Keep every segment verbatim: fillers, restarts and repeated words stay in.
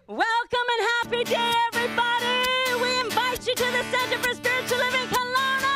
Welcome and happy day, everybody. We invite you to the Center for Spiritual Living, Kelowna.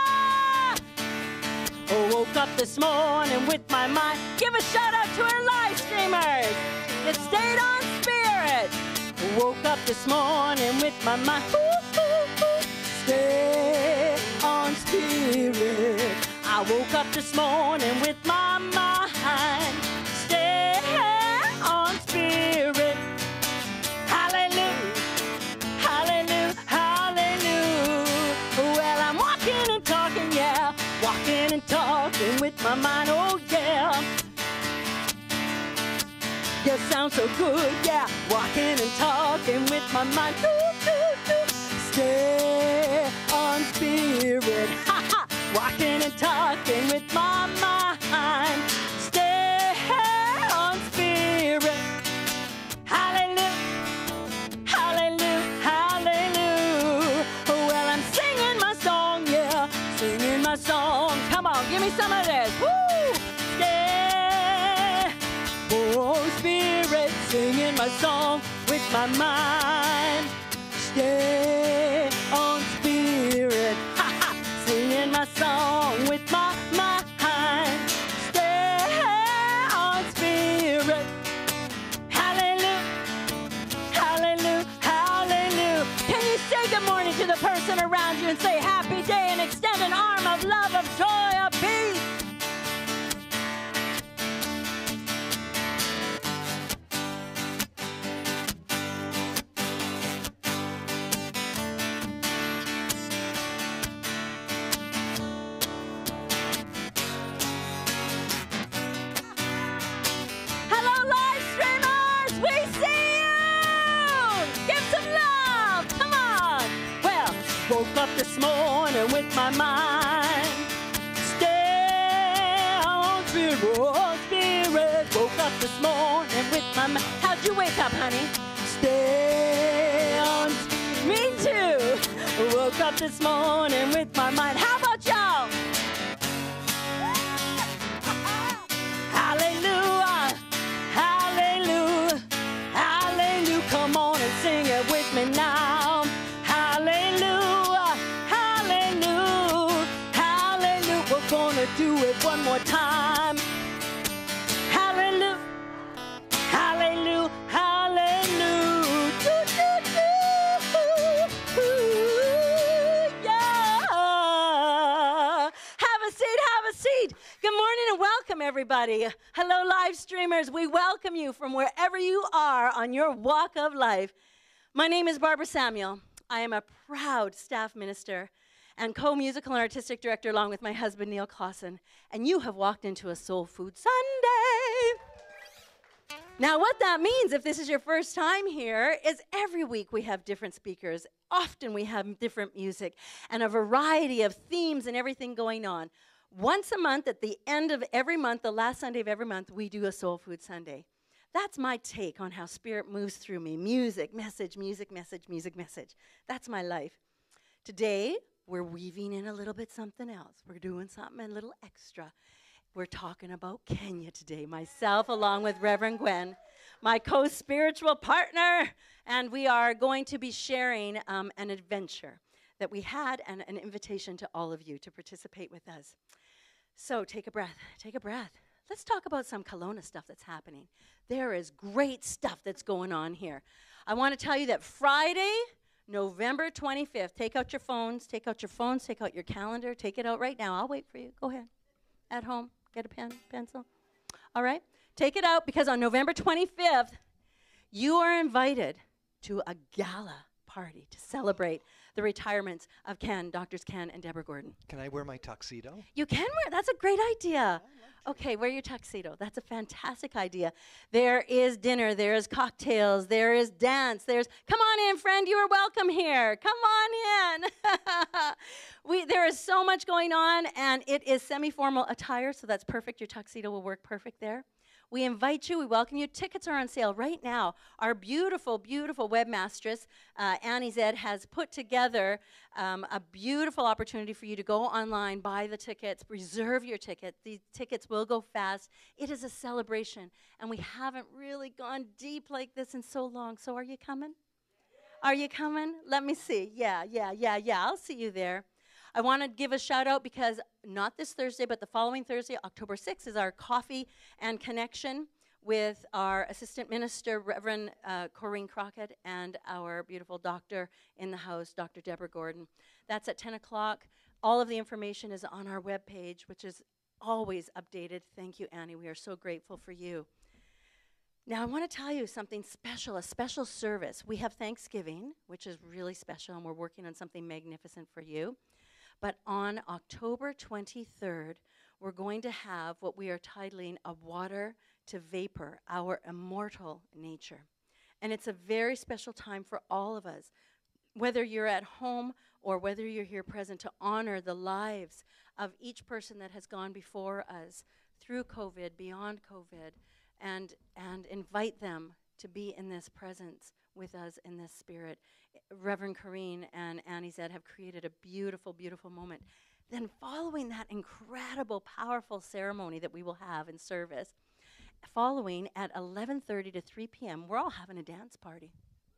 Oh, woke up this morning with my mind. Give a shout out to our live streamers that stayed on spirit. Woke up this morning with my mind. Ooh, ooh, ooh. Stay on spirit. I woke up this morning with my mind. Stay on spirit. Hallelujah, hallelujah, hallelujah. Well, I'm walking and talking, yeah. Walking and talking with my mind, oh yeah. Yeah, sounds so good, yeah. Walking and talking with my mind. Ooh, ooh, ooh. Stay on spirit. Ha ha. Walking and talking with my mind. Stay on spirit. Hallelujah. Hallelujah. Hallelujah. Well, I'm singing my song, yeah. Singing my song. Come on, give me some of this. Woo! Stay on spirit. Singing my song with my mind. Stay on spirit. Ha ha. Singing my song with my mind. Stay on spirit. Hallelujah. Hallelujah. Hallelujah. Can you say good morning to the person around you and say happy day and extend an arm of love, of joy, of peace? Woke up this morning with my mind. Stay on spirit, oh spirit. Woke up this morning with my mind. How'd you wake up, honey? Stay on spirit. Me too. Woke up this morning with my mind. How about y'all? Hallelujah. Hallelujah. Hallelujah. Come on and sing it with me now. Hallelujah. Gonna do it one more time. Hallelujah, hallelujah, hallelujah. Do, do, do. Ooh, yeah. Have a seat, have a seat. Good morning and welcome, everybody. Hello, live streamers. We welcome you from wherever you are on your walk of life. My name is Barbara Samuel. I am a proud staff minister and co-musical and artistic director along with my husband, Neal Klassen. And you have walked into a Soul Food Sunday. Now, what that means, if this is your first time here, is every week we have different speakers. Often we have different music and a variety of themes and everything going on. Once a month, at the end of every month, the last Sunday of every month, we do a Soul Food Sunday. That's my take on how Spirit moves through me. Music, message, music, message, music, message. That's my life. Today, we're weaving in a little bit something else. We're doing something a little extra. We're talking about Kenya today, myself along with Reverend Gwen, my co-spiritual partner, and we are going to be sharing um, an adventure that we had and an invitation to all of you to participate with us. So take a breath, take a breath. Let's talk about some Kelowna stuff that's happening. There is great stuff that's going on here. I want to tell you that Friday, November twenty-fifth, take out your phones, take out your phones, take out your calendar, take it out right now. I'll wait for you. Go ahead. At home, get a pen, pencil. All right? Take it out because on November twenty-fifth, you are invited to a gala party to celebrate the retirements of Ken, Doctors Ken and Deborah Gordon. Can I wear my tuxedo? You can wear, that's a great idea. Okay, wear your tuxedo. That's a fantastic idea. There is dinner, there is cocktails, there is dance, there's, come on in, friend, you are welcome here. Come on in. we, there is so much going on, and it is semi-formal attire, so that's perfect. Your tuxedo will work perfect there. We invite you, we welcome you. Tickets are on sale right now. Our beautiful, beautiful webmastress, uh, Annie Zed, has put together um, a beautiful opportunity for you to go online, buy the tickets, reserve your ticket. These tickets will go fast. It is a celebration, and we haven't really gone deep like this in so long. So are you coming? Are you coming? Let me see. Yeah, yeah, yeah, yeah. I'll see you there. I want to give a shout out because not this Thursday, but the following Thursday, October sixth, is our coffee and connection with our assistant minister, Reverend uh, Corrine Crockett, and our beautiful doctor in the house, Doctor Deborah Gordon. That's at ten o'clock. All of the information is on our webpage, which is always updated. Thank you, Annie. We are so grateful for you. Now, I want to tell you something special, a special service. We have Thanksgiving, which is really special, and we're working on something magnificent for you. But on October twenty-third, we're going to have what we are titling A Water to Vapor, Our Immortal Nature. And it's a very special time for all of us, whether you're at home or whether you're here present, to honor the lives of each person that has gone before us through COVID, beyond COVID, and, and invite them to be in this presence with us in this spirit. Reverend Corrine and Annie Zed have created a beautiful, beautiful moment. Then following that incredible, powerful ceremony that we will have in service, following at eleven thirty to three p.m., we're all having a dance party.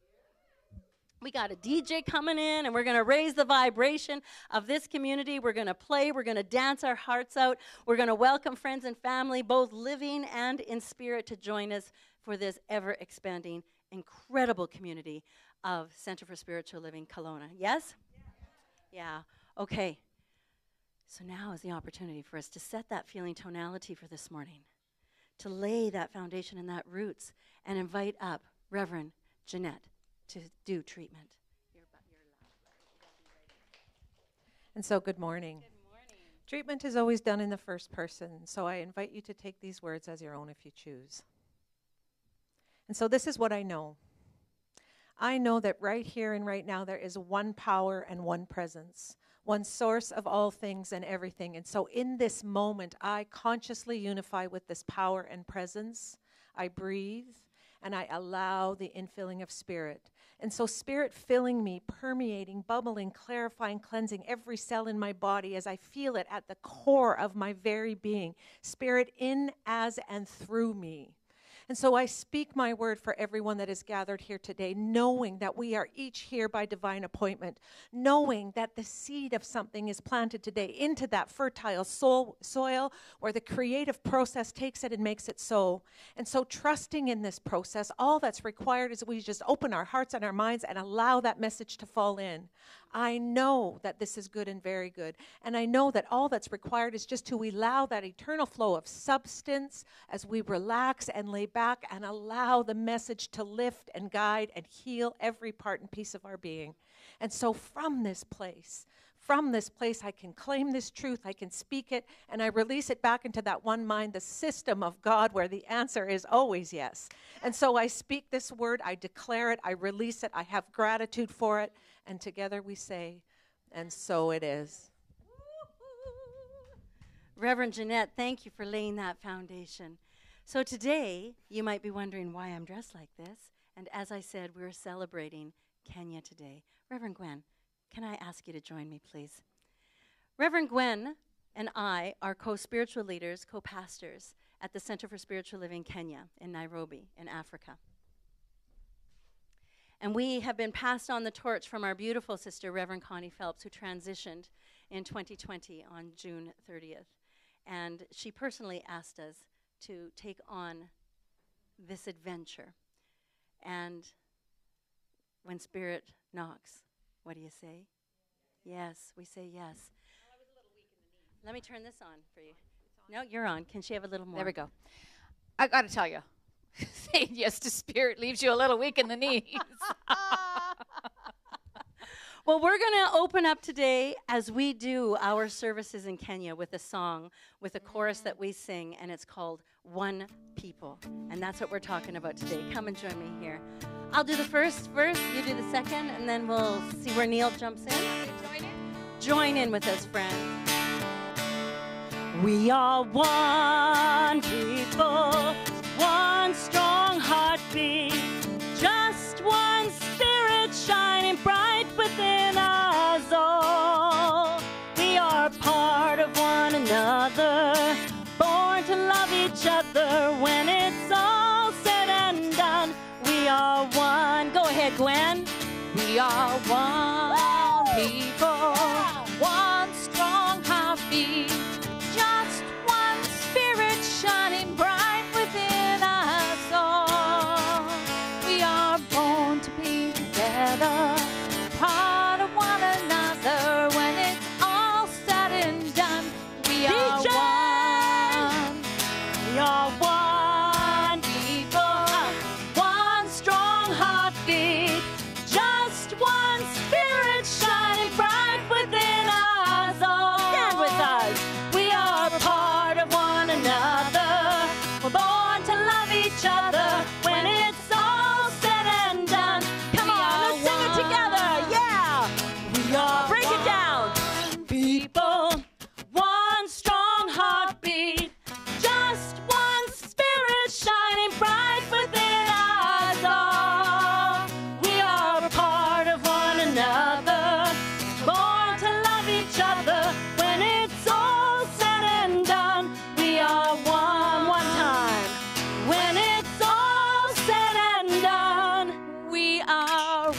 We got a D J coming in, and we're going to raise the vibration of this community. We're going to play. We're going to dance our hearts out. We're going to welcome friends and family, both living and in spirit, to join us for this ever-expanding, incredible community of Center for Spiritual Living, Kelowna. Yes? Yeah. Yeah. Okay. So now is the opportunity for us to set that feeling tonality for this morning, to lay that foundation and that roots, and invite up Reverend Jeanette to do treatment. And so, good morning. Good morning. Treatment is always done in the first person, so I invite you to take these words as your own if you choose. And so this is what I know. I know that right here and right now there is one power and one presence, one source of all things and everything. And so in this moment, I consciously unify with this power and presence. I breathe, and I allow the infilling of spirit. And so spirit filling me, permeating, bubbling, clarifying, cleansing every cell in my body as I feel it at the core of my very being. Spirit in, as, and through me. And so I speak my word for everyone that is gathered here today, knowing that we are each here by divine appointment, knowing that the seed of something is planted today into that fertile soul, soil where the creative process takes it and makes it so. And so trusting in this process, all that's required is we just open our hearts and our minds and allow that message to fall in. I know that this is good and very good. And I know that all that's required is just to allow that eternal flow of substance as we relax and lay back and allow the message to lift and guide and heal every part and piece of our being. And so from this place, from this place, I can claim this truth, I can speak it, and I release it back into that one mind, the system of God, where the answer is always yes. And so I speak this word, I declare it, I release it, I have gratitude for it, and together we say, and so it is. Reverend Jeanette, thank you for laying that foundation. So today, you might be wondering why I'm dressed like this. And as I said, we're celebrating Kenya today. Reverend Gwen, can I ask you to join me, please? Reverend Gwen and I are co-spiritual leaders, co-pastors at the Center for Spiritual Living Kenya in Nairobi, in Africa. And we have been passed on the torch from our beautiful sister, Reverend Connie Phelps, who transitioned in twenty twenty on June thirtieth. And she personally asked us to take on this adventure. And when Spirit knocks, what do you say? Yes, we say yes. Well, I was a little weak in the knee. Let me turn this on for you. No, you're on. Can she have a little more? There we go. I got to tell you, saying yes to Spirit leaves you a little weak in the knees. Well, we're going to open up today, as we do our services in Kenya, with a song, with a chorus that we sing, and it's called One People. And that's what we're talking about today. Come and join me here. I'll do the first verse, you do the second, and then we'll see where Neil jumps in. Join in. Join in with us, friends. We are one people, one strong heartbeat, just one spirit shining bright within us all. We are part of one another, born to love each other. When it's all said and done, we are one. Go ahead, Gwen. We are one people, one strong heartbeat, just one spirit shining bright within us all. We are born to be together, part of one another. When it's all said and done, we are D J! one. We are one people, one strong heartbeat, just one spirit shining bright within us all. Stand with us. We are part of one another. We're born to love each other. When it's all said and done, come on, let's sing it together. Yeah. We are. Break it down. People, one strong heartbeat, just one spirit shining bright within us all. We are a part of one another, born to love each other. When it's all said and done, we are one. One time. When it's all said and done, We are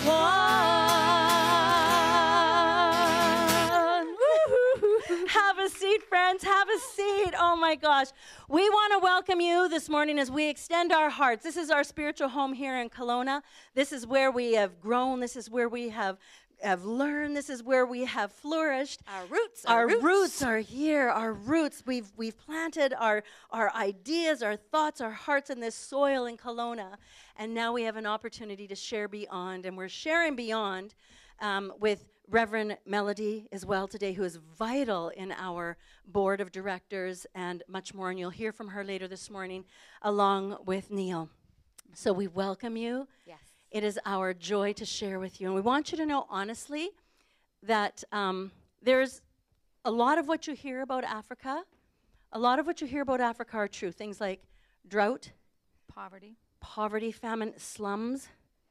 one. Woo-hoo. Have a seat, friends. Have a seat. Oh my gosh. We want to welcome you this morning as we extend our hearts. This is our spiritual home here in Kelowna. This is where we have grown. This is where we have, have learned. This is where we have flourished. Our roots. Our roots. are here. Our roots. We've we've planted our our ideas, our thoughts, our hearts in this soil in Kelowna, and now we have an opportunity to share beyond. And we're sharing beyond um, with Reverend Melody as well today, who is vital in our board of directors and much more. And you'll hear from her later this morning, along with Neal. So we welcome you. Yes. It is our joy to share with you. And we want you to know honestly that um, there's a lot of what you hear about Africa, a lot of what you hear about Africa are true. Things like drought, Poverty, poverty, famine, slums,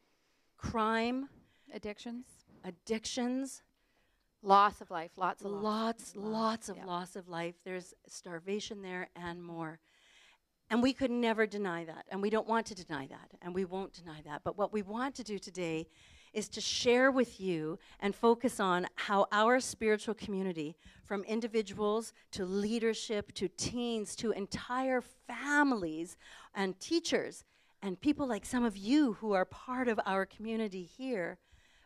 crime, addictions, addictions, loss of life, lots of loss. lots, lots of yeah. loss of life. There's starvation there and more. And we could never deny that. And we don't want to deny that. And we won't deny that. But what we want to do today is to share with you and focus on how our spiritual community, from individuals to leadership to teens to entire families and teachers and people like some of you who are part of our community here,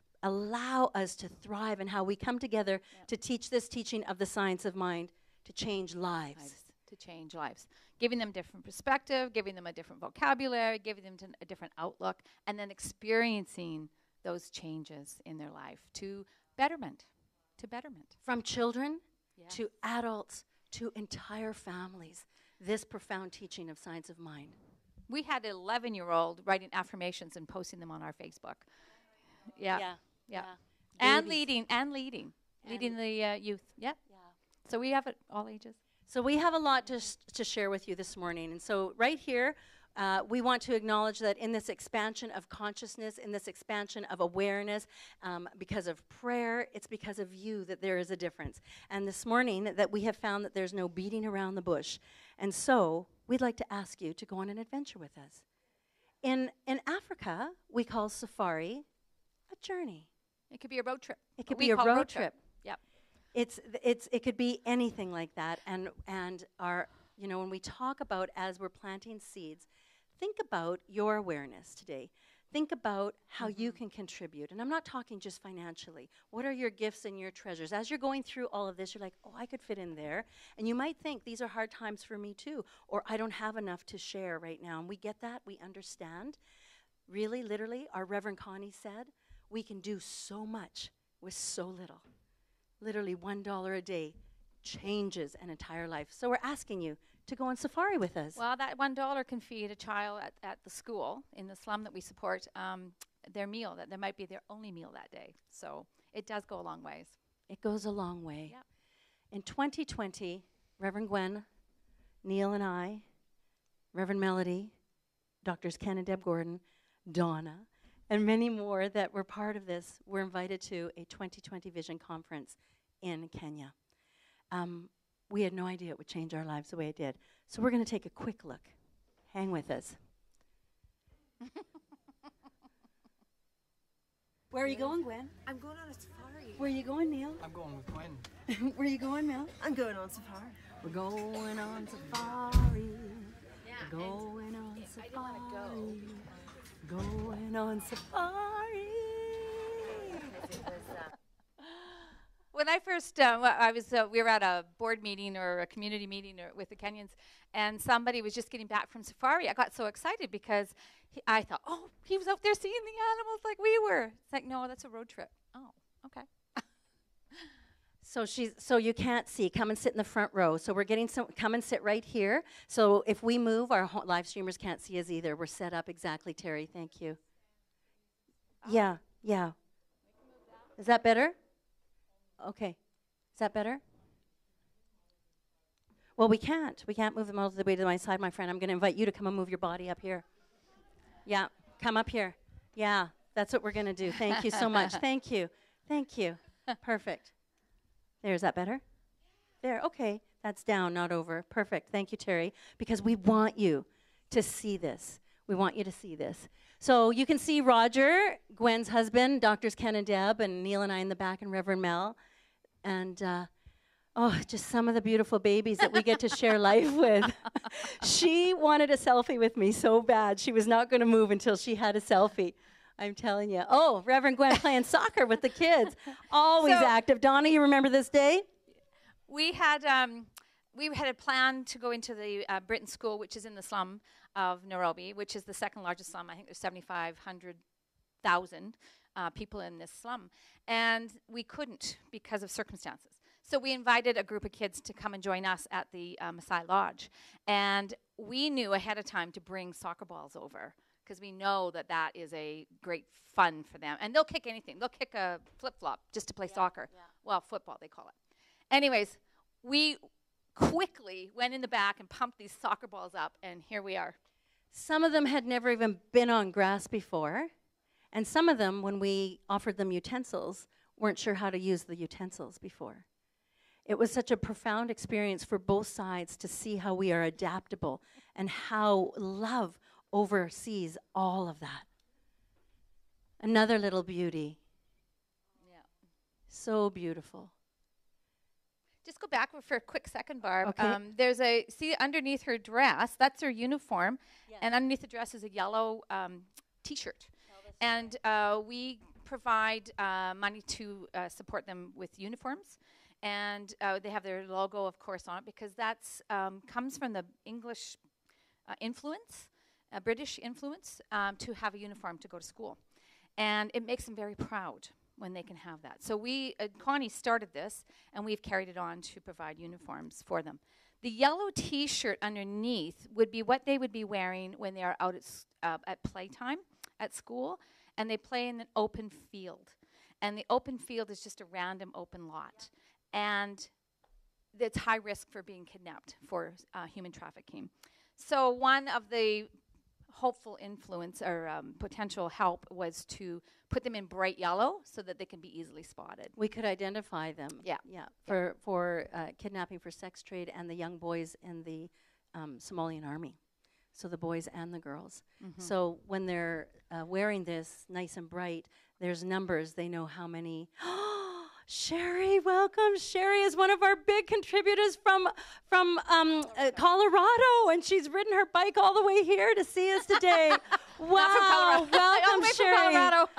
allow us to thrive, and how we come together Yep. to teach this teaching of the science of mind to change lives. Lives, to change lives, giving them different perspective, giving them a different vocabulary, giving them t- a different outlook, and then experiencing those changes in their life to betterment, to betterment. From children Yes. to adults to entire families, this profound teaching of science of mind. We had an eleven-year-old writing affirmations and posting them on our Facebook. Yeah, Yeah. yeah. And Babies. leading, and leading, leading the uh, youth. Yep. Yeah. So we have it all ages. So we have a lot to, sh- to share with you this morning. And so right here, uh, we want to acknowledge that in this expansion of consciousness, in this expansion of awareness, um, because of prayer, it's because of you that there is a difference. And this morning that we have found that there's no beating around the bush. And so we'd like to ask you to go on an adventure with us. In, in Africa, we call safari a journey. It could be a road trip. It could We be a call road trip. Yep. It's it's it could be anything like that, and and our you know when we talk about as we're planting seeds, think about your awareness today. Think about how you can contribute, and I'm not talking just financially. What are your gifts and your treasures? As you're going through all of this, you're like, oh, I could fit in there, and you might think these are hard times for me too, or I don't have enough to share right now, and we get that, we understand. Really, literally, our Reverend Connie said, we can do so much with so little. Literally one dollar a day changes an entire life. So we're asking you to go on safari with us. Well, that one dollar can feed a child at, at the school in the slum that we support um, their meal. That there might be their only meal that day. So it does go a long ways. It goes a long way. Yep. In twenty twenty, Reverend Gwen, Neal and I, Reverend Melody, Doctors Ken and Deb Gordon, Donna, and many more that were part of this were invited to a twenty twenty Vision Conference in Kenya. Um, we had no idea it would change our lives the way it did. So we're going to take a quick look. Hang with us. Where are you going, Gwen? I'm going on a safari. Where are you going, Neil? I'm going with Gwen. Where are you going, Mel? I'm going on safari. We're going on safari. Yeah, We're going on I safari. don't want to go. Going on safari. When I first, uh, well, I was, uh, we were at a board meeting or a community meeting or with the Kenyans, and somebody was just getting back from safari. I got so excited because he, I thought, oh, he was out there seeing the animals like we were. It's like, no, that's a road trip. Oh, okay. So she's so you can't see. Come and sit in the front row. So we're getting some. Come and sit right here. So if we move, our ho- live streamers can't see us either. We're set up exactly, Terry. Thank you. Oh. Yeah, yeah. Is that better? Okay. Is that better? Well, we can't. We can't move them all the way to my side, my friend. I'm going to invite you to come and move your body up here. Yeah, come up here. Yeah, that's what we're going to do. Thank you so much. Thank you. Thank you. Perfect. There, is that better? There, okay. That's down, not over. Perfect. Thank you, Terry, because we want you to see this. We want you to see this. So you can see Roger, Gwen's husband, Doctors Ken and Deb, and Neil and I in the back, and Reverend Mel. And, uh, oh, just some of the beautiful babies that we get to share life with. She wanted a selfie with me so bad. She was not going to move until she had a selfie. I'm telling you. Oh, Reverend Gwen playing soccer with the kids. Always So active. Donna, you remember this day? We had um, we had a plan to go into the uh, Britain School, which is in the slum of Nairobi, which is the second largest slum. I think there's seventy-five hundred thousand uh, people in this slum. And we couldn't because of circumstances. So we invited a group of kids to come and join us at the uh, Maasai Lodge. And we knew ahead of time to bring soccer balls over, because we know that that is a great fun for them. And they'll kick anything. They'll kick a flip-flop just to play yeah, soccer. Yeah. Well, football, they call it. Anyways, we quickly went in the back and pumped these soccer balls up, and here we are. Some of them had never even been on grass before. And some of them, when we offered them utensils, weren't sure how to use the utensils before. It was such a profound experience for both sides to see how we are adaptable and how love oversees all of that. Another little beauty. Yeah. So beautiful. Just go back for a quick second, Barb. Okay. Um, there's a, see underneath her dress, that's her uniform, yes. And underneath the dress is a yellow um, T-shirt. And uh, we provide uh, money to uh, support them with uniforms. And uh, they have their logo, of course, on it, because that's um, comes from the English uh, influence, uh, British influence, um, to have a uniform to go to school. And it makes them very proud when they can have that. So we, uh, Connie started this, and we've carried it on to provide uniforms for them. The yellow T-shirt underneath would be what they would be wearing when they are out at, s- uh, at playtime at school, and they play in an open field. And the open field is just a random open lot. And it's high risk for being kidnapped for uh, human trafficking. So one of the hopeful influence or um, potential help was to put them in bright yellow so that they can be easily spotted. We could identify them. Yeah. Yeah. For, for uh, kidnapping for sex trade and the young boys in the um, Somalian army. So the boys and the girls. Mm-hmm. So when they're uh, wearing this nice and bright, there's numbers. They know how many. Sherry, welcome. Sherry is one of our big contributors from from um, uh, Colorado, and she's ridden her bike all the way here to see us today. Wow, welcome, Sherry.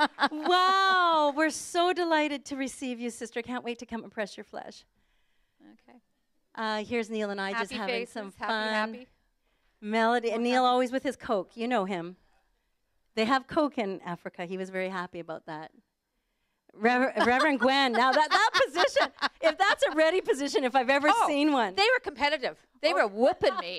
Wow, we're so delighted to receive you, sister. Can't wait to come and press your flesh. Okay. Uh, here's Neil and I Happy just having faces, some happy, fun. happy. Melody, and Neil always with his Coke. You know him. They have Coke in Africa. He was very happy about that. Rever- Reverend Gwen. Now that, that position, if that's a ready position, if I've ever Oh, seen one. They were competitive. They oh. were whooping me.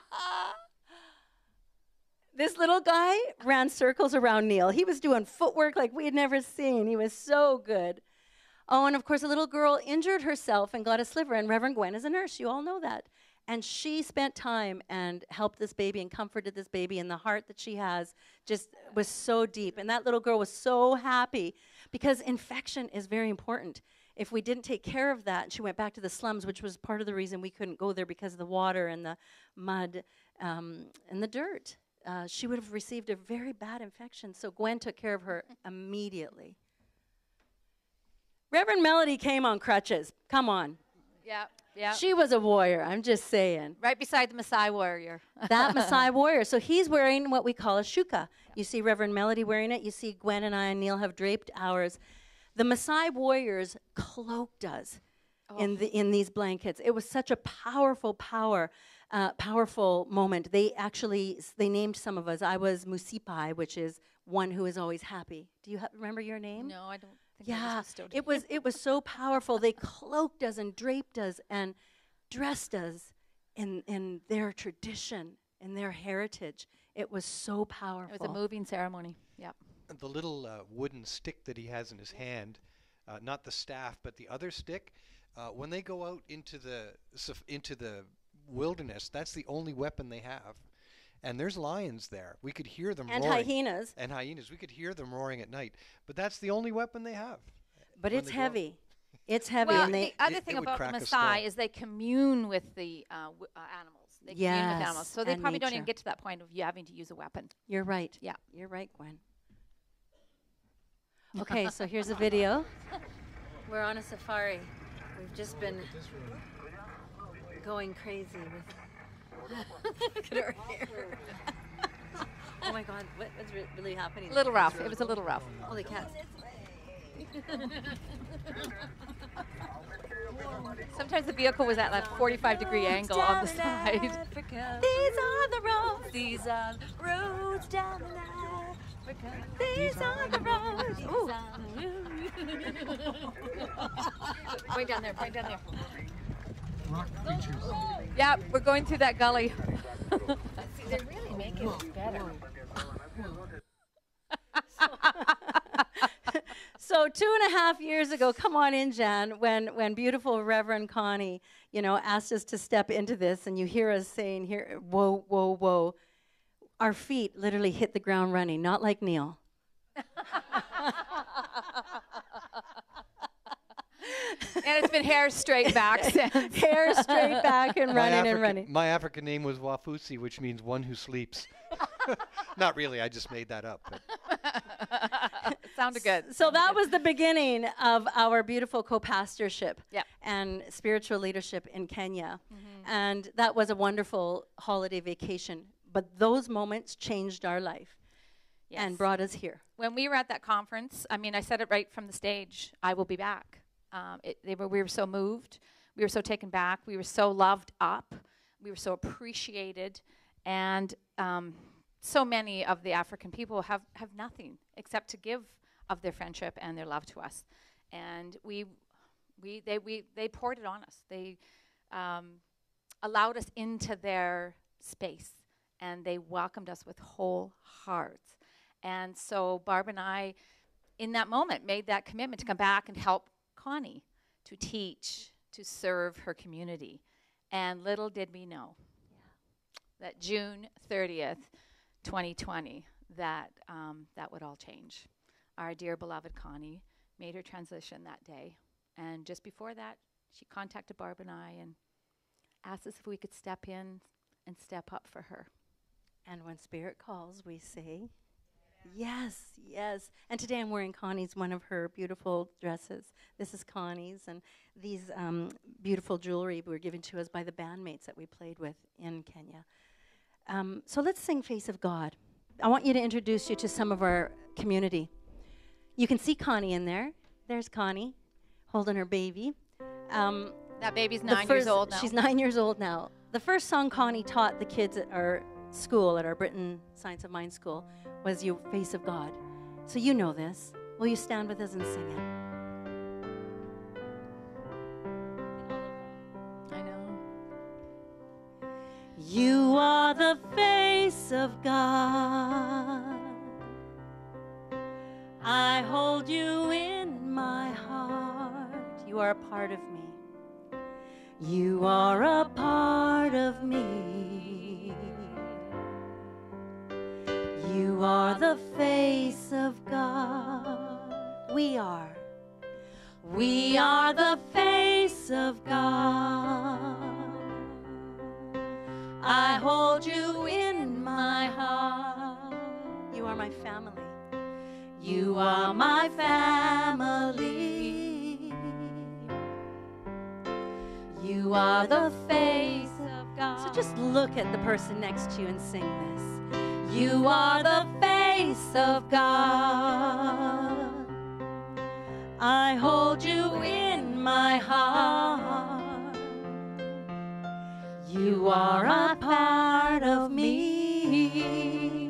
This little guy ran circles around Neil. He was doing footwork like we had never seen. He was so good. Oh, and of course, a little girl injured herself and got a sliver, and Reverend Gwen is a nurse. You all know that. And she spent time and helped this baby and comforted this baby, and the heart that she has just was so deep. And that little girl was so happy because infection is very important. If we didn't take care of that, and she went back to the slums, which was part of the reason we couldn't go there because of the water and the mud um, and the dirt, uh, she would have received a very bad infection. So Gwen took care of her immediately. Reverend Melody came on crutches. Come on. Yeah, yeah. She was a warrior, I'm just saying. Right beside the Maasai warrior. That Maasai warrior. So he's wearing what we call a shuka. You see Reverend Melody wearing it. You see Gwen and I and Neil have draped ours. The Maasai warriors cloaked us oh. in the in these blankets. It was such a powerful, power, uh, powerful moment. They actually, they named some of us. I was Musipai, which is one who is always happy. Do you ha- remember your name? No, I don't. Yeah, it was it was so powerful. They cloaked us and draped us and dressed us in in their tradition, in their heritage. It was so powerful. It was a moving ceremony. Yep. The little uh, wooden stick that he has in his hand, uh, not the staff, but the other stick. Uh, when they go out into the into the wilderness, that's the only weapon they have. And there's lions there. We could hear them and roaring. And hyenas. And hyenas. We could hear them roaring at night. But that's the only weapon they have. But it's heavy. It's heavy. Well, and they the other it, thing it about the Maasai is they commune with the uh, w- uh, animals. They yes, commune with animals. So they probably nature. don't even get to that point of you having to use a weapon. You're right. Yeah. You're right, Gwen. Okay, so here's a video. We're on a safari. We've just been going crazy with... Look at her hair. Oh my God, what, what's re- really happening? A little rough. It was a little rough. Holy cats. Sometimes the vehicle was at that forty-five degree angle on the side. Africa. These are the roads. These are the roads down in Africa. These are the roads. Ooh. Point down there. Point down there. Rock creatures. Yeah, we're going through that gully. See, they're really making it better. So two and a half years ago, come on in, Jan, when, when beautiful Reverend Connie, you know, asked us to step into this, and you hear us saying here, whoa, whoa, whoa. Our feet literally hit the ground running, not like Neil. And it's been hair straight back since. Hair straight back and My running African, and running. My African name was Wafusi, which means one who sleeps. Not really, I just made that up. But. Sounded good. So that was the beginning of our beautiful co-pastorship Yep. and spiritual leadership in Kenya. Mm-hmm. And that was a wonderful holiday vacation. But those moments changed our life Yes. and brought us here. When we were at that conference, I mean, I said it right from the stage, I will be back. Um, it, they were, we were so moved. We were so taken back. We were so loved up. We were so appreciated. And um, so many of the African people have, have nothing except to give of their friendship and their love to us. And we, we, they, we, they poured it on us. They um, allowed us into their space, and they welcomed us with whole hearts. And so Barb and I, in that moment, made that commitment to come back and help Connie to teach, to serve her community. And little did we know yeah. that June thirtieth, twenty twenty, that um, that would all change. Our dear beloved Connie made her transition that day. And just before that, she contacted Barb and I and asked us if we could step in and step up for her. And when Spirit calls, we say, yes, yes. And today I'm wearing Connie's, one of her beautiful dresses. This is Connie's, and these um, beautiful jewelry were given to us by the bandmates that we played with in Kenya. Um, so let's sing Face of God. I want you to introduce you to some of our community. You can see Connie in there. There's Connie holding her baby. Um, that baby's the nine years first- old now. She's nine years old now. The first song Connie taught the kids at our school, at our Britain Science of Mind school, was "You Face of God." So you know this. Will you stand with us and sing it? I know. You are the face of God. I hold you in my heart. You are a part of me. You are a part of me. You are the face of God. We are. We are the face of God. I hold you in my heart. You are my family. You are my family. You are the face of God. So just look at the person next to you and sing this. You are the face of God. I hold you in my heart. You are a part of me.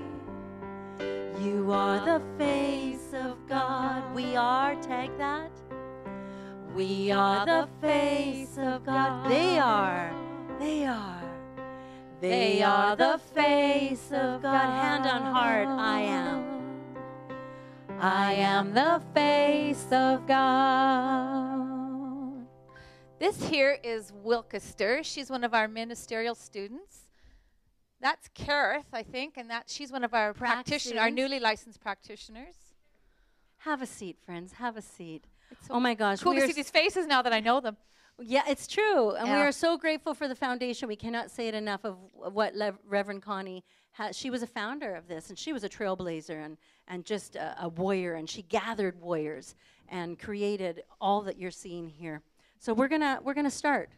You are the face of God. We are, tag that. We are the face of God. They are. They are. They are the face of God. Hand on heart, I am. I am the face of God. This here is Wilkester. She's one of our ministerial students. That's Kareth, I think, and that she's one of our practitioners, our newly licensed practitioners. Have a seat, friends. Have a seat. So oh my gosh. Cool we to are see these faces now that I know them. Yeah, it's true. And Yeah. we are so grateful for the foundation. We cannot say it enough of what Le- Reverend Connie has. She was a founder of this, and she was a trailblazer and, and just a, a warrior, and she gathered warriors and created all that you're seeing here. So we're gonna we're gonna start.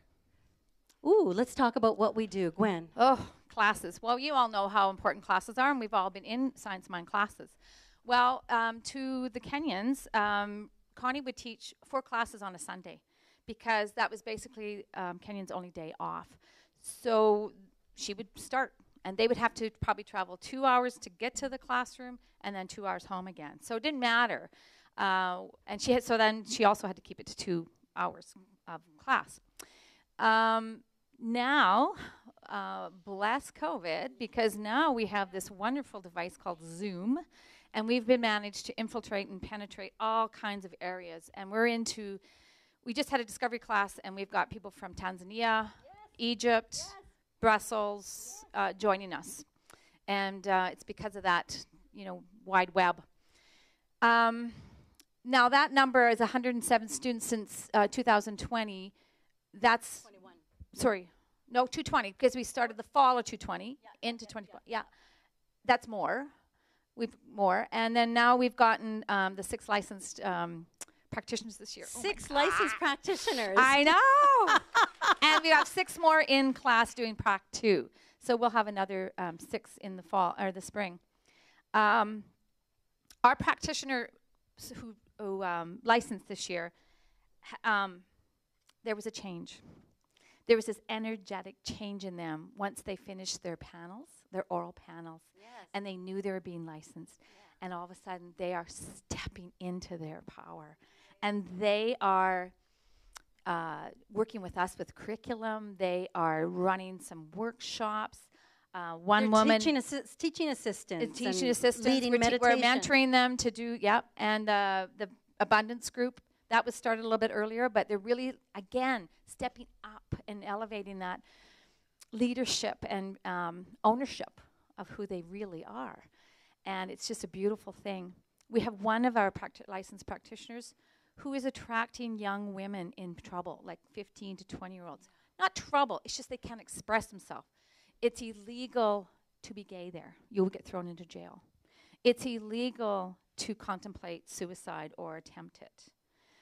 Ooh, let's talk about what we do. Gwen. Oh, classes. Well, you all know how important classes are, and we've all been in Science Mind classes. Well, um, to the Kenyans, um, Connie would teach four classes on a Sunday, because that was basically um, Kenyans' only day off. So she would start, and they would have to probably travel two hours to get to the classroom and then two hours home again. So it didn't matter. Uh, and she had, so then she also had to keep it to two hours of class. Um, now, uh, bless COVID, because now we have this wonderful device called Zoom, and we've been managed to infiltrate and penetrate all kinds of areas. And we're into We just had a discovery class, and we've got people from Tanzania, yes. Egypt, yes. Brussels yes. Uh, joining us. And uh, it's because of that, you know, wide web. Um, now, that number is one hundred seven students since uh, two thousand twenty. That's, twenty-one. Sorry, no, two twenty, because we started the fall of two twenty yeah, into yeah, twenty-one. Yeah. yeah, that's more. We've more. And then now we've gotten um, the six licensed um practitioners this year. Six oh licensed practitioners. I know. And we have six more in class doing Prac two. So we'll have another um, six in the fall or the spring. Um, our practitioner who, who um, licensed this year, um, there was a change. There was this energetic change in them once they finished their panels, their oral panels, yes. and they knew they were being licensed. Yeah. And all of a sudden, they are stepping into their power. And they are uh, working with us with curriculum. They are running some workshops. Uh, one They're woman teaching, assi- teaching assistants, teaching assistants. leading We're, te- we're meditation. mentoring them to do. Yep, and uh, the abundance group that was started a little bit earlier, but they're really again stepping up and elevating that leadership and um, ownership of who they really are, and it's just a beautiful thing. We have one of our practi- licensed practitioners who is attracting young women in trouble, like fifteen to twenty year olds. Not trouble, it's just they can't express themselves. It's illegal to be gay there. You'll get thrown into jail. It's illegal to contemplate suicide or attempt it.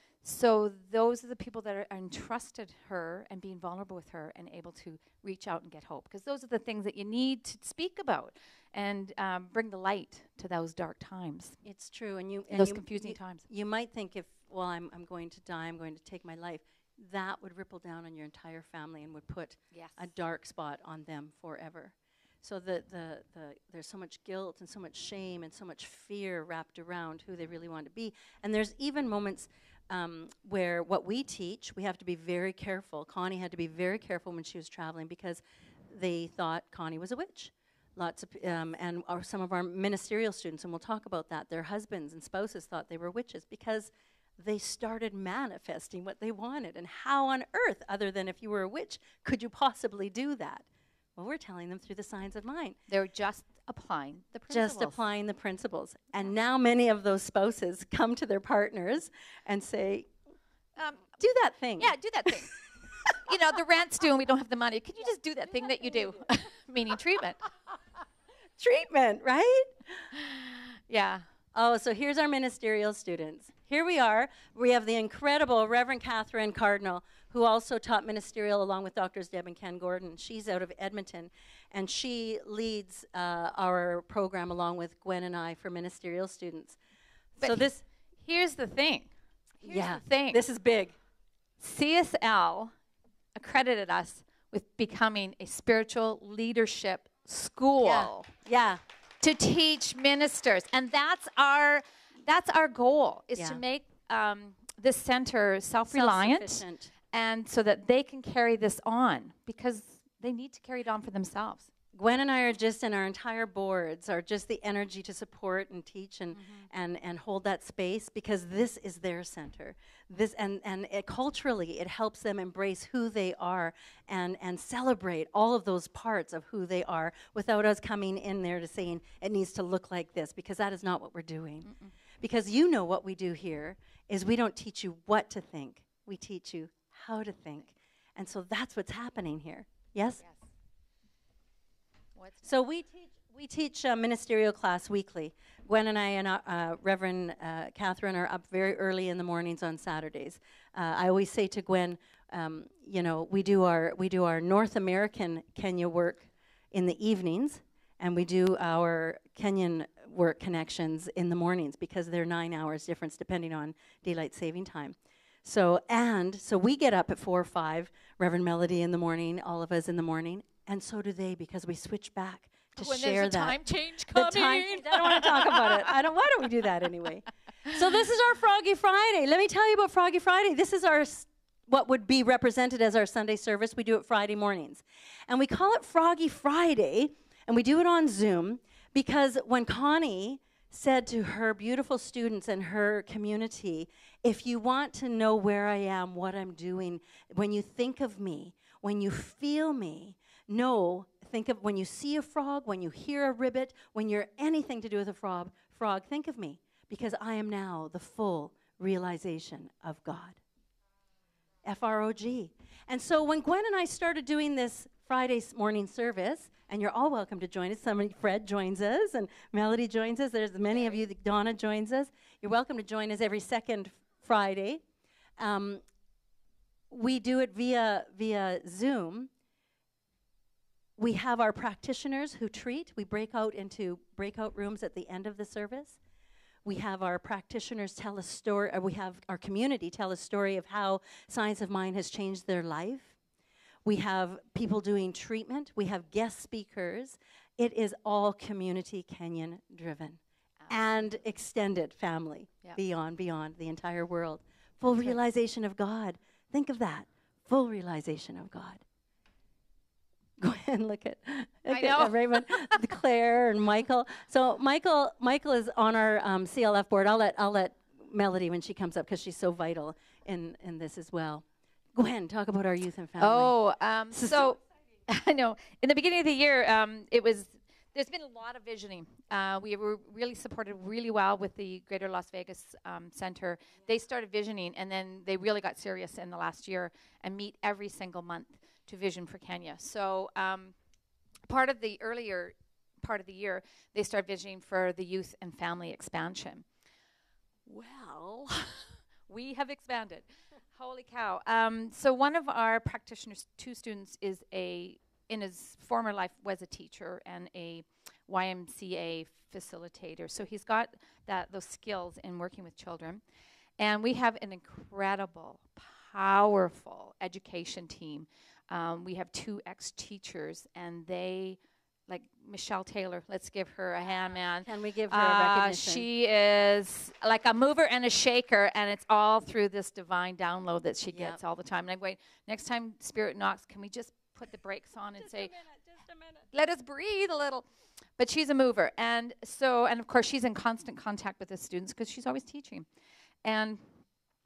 So those are the people that are entrusted her and being vulnerable with her and able to reach out and get hope. Because those are the things that you need to speak about and um, bring the light to those dark times. It's true. And you and those you, confusing you, times. You might think if, well, I'm, I'm going to die, I'm going to take my life, that would ripple down on your entire family and would put yes. a dark spot on them forever. So the, the, the, there's so much guilt and so much shame and so much fear wrapped around who they really want to be. And there's even moments um, where what we teach, we have to be very careful. Connie had to be very careful when she was traveling because they thought Connie was a witch. Lots of, p- um, and our, some of our ministerial students, and we'll talk about that, their husbands and spouses thought they were witches because they started manifesting what they wanted. And how on earth, other than if you were a witch, could you possibly do that? Well, we're telling them through the signs of mind. They're just applying the principles. Just applying the principles. And now many of those spouses come to their partners and say, Um, do that thing. yeah, do that thing. You know, the rent's due and we don't have the money. Can you just do that thing that you do? Meaning treatment. Treatment, right? Yeah. Oh, so here's our ministerial students. Here we are. We have the incredible Reverend Catherine Cardinal, who also taught ministerial along with Doctors Deb and Ken Gordon. She's out of Edmonton, and she leads uh, our program along with Gwen and I for ministerial students. But so this, here's the thing. Here's yeah, the thing. this is big. C S L accredited us with becoming a spiritual leadership school. Yeah, yeah. To teach ministers, and that's our that's our goal, is Yeah. to make um, this center self-reliant, Self-sufficient. and so that they can carry this on, because they need to carry it on for themselves. Gwen and I are just, and our entire boards are just the energy to support and teach and Mm-hmm. and and hold that space, because this is their center. This and and it, culturally, it helps them embrace who they are and and celebrate all of those parts of who they are, without us coming in there to saying it needs to look like this, because that is not what we're doing. Mm-mm. Because you know what we do here is we don't teach you what to think, we teach you how to think, and so that's what's happening here. Yes. Yes. What's So we teach we teach a ministerial class weekly. Gwen and I and uh, uh, Reverend uh, Catherine are up very early in the mornings on Saturdays. Uh, I always say to Gwen, um, you know, we do our we do our North American Kenya work in the evenings, and we do our Kenyan work connections in the mornings, because they're nine hours difference depending on daylight saving time. So and so we get up at four or five. Reverend Melody in the morning, all of us in the morning. And so do they, because we switch back to when share there's a that. time change The coming. time, I don't want to talk about it. I don't. Why don't we do that anyway? So this is our Froggy Friday. Let me tell you about Froggy Friday. This is our s- what would be represented as our Sunday service. We do it Friday mornings, and we call it Froggy Friday, and we do it on Zoom, because when Connie said to her beautiful students and her community, if you want to know where I am, what I'm doing, when you think of me, when you feel me, no, think of when you see a frog, when you hear a ribbit, when you're anything to do with a frog, frog, think of me, because I am now the full realization of God. F R O G. And so when Gwen and I started doing this Friday morning service, and you're all welcome to join us. Somebody, Fred joins us, and Melody joins us. There's many of you, that Donna joins us. You're welcome to join us every second Friday. Um, we do it via via Zoom. We have our practitioners who treat. We break out into breakout rooms at the end of the service. We have our practitioners tell a story, or we have our community tell a story of how Science of Mind has changed their life. We have people doing treatment. We have guest speakers. It is all community Kenyan driven and extended family, Yep. beyond, beyond the entire world. Full That's right. realization of God. Think of that. Full realization of God. Go ahead and look at, look I at know. uh, Raymond, Claire, and Michael. So Michael, Michael is on our um, C L F board. I'll let I'll let Melody when she comes up, because she's so vital in in this as well. Gwen, talk about our youth and family. Oh, um, This is so I know. In the beginning of the year, um, it was. There's been a lot of visioning. Uh, we were really supported really well with the Greater Las Vegas um, Center. They started visioning, and then they really got serious in the last year and meet every single month to vision for Kenya. So um, part of the earlier part of the year, they started visioning for the youth and family expansion. Well, we have expanded. Holy cow. Um, so one of our practitioners, two students, is a, in his former life, was a teacher and a Y M C A facilitator. So he's got that those skills in working with children. And we have an incredible, powerful education team. Um, we have two ex-teachers, and they, like Michelle Taylor, let's give her a hand, man. Can we give her a Uh, recognition? she is like a mover and a shaker, and it's all through this divine download that she Yep. gets all the time. And I'm going, next time Spirit knocks, can we just put the brakes on and say, let us breathe a little? But she's a mover. And so, and of course, she's in constant contact with the students because she's always teaching. And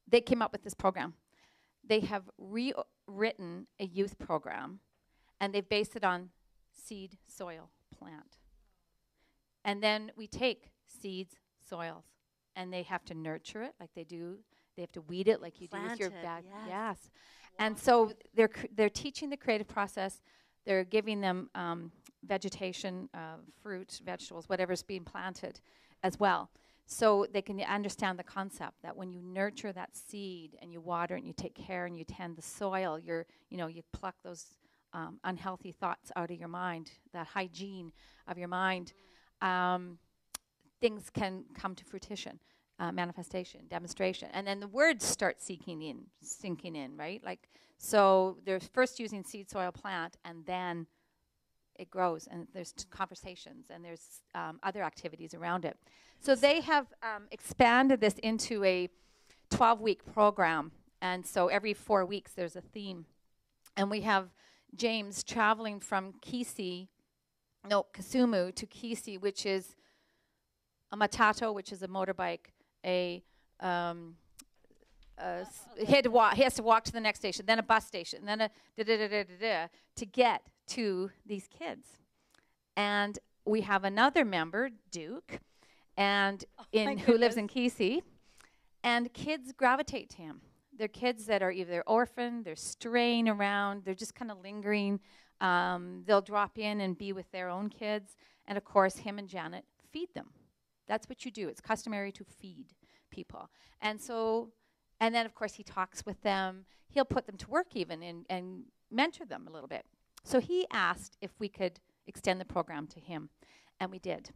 they came up with this program. They have rewritten a youth program, and they've based it on seed, soil, plant. And then we take seeds, soils, and they have to nurture it like they do. They have to weed it like you Plant do with your it, bag. yes. Yes. And so they're cr- they're teaching the creative process. They're giving them um, vegetation, uh, fruit, vegetables, whatever's being planted as well. So they can understand the concept that when you nurture that seed and you water it and you take care and you tend the soil, you're, you know, you pluck those um, unhealthy thoughts out of your mind, that hygiene of your mind, um, things can come to fruition, uh, manifestation, demonstration. And then the words start sinking in, sinking in, right? Like, so they're first using seed, soil, plant, and then it grows, and there's t- conversations, and there's um, other activities around it. So they have um, expanded this into a twelve-week program, and so every four weeks there's a theme. And we have James traveling from Kisi, no, Kisumu to Kisi, which is a matato, which is a motorbike, a um, Uh, s- he, had to walk, he has to walk to the next station, then a bus station, then a da-da-da-da-da-da to get to these kids. And we have another member, Duke, and Oh in my who lives in goodness. Kisi, and kids gravitate to him. They're kids that are either orphaned, they're straying around, they're just kind of lingering. Um, they'll drop in and be with their own kids, and of course, him and Janet feed them. That's what you do. It's customary to feed people. And so... And then, of course, he talks with them. He'll put them to work even and, and mentor them a little bit. So he asked if we could extend the program to him, and we did.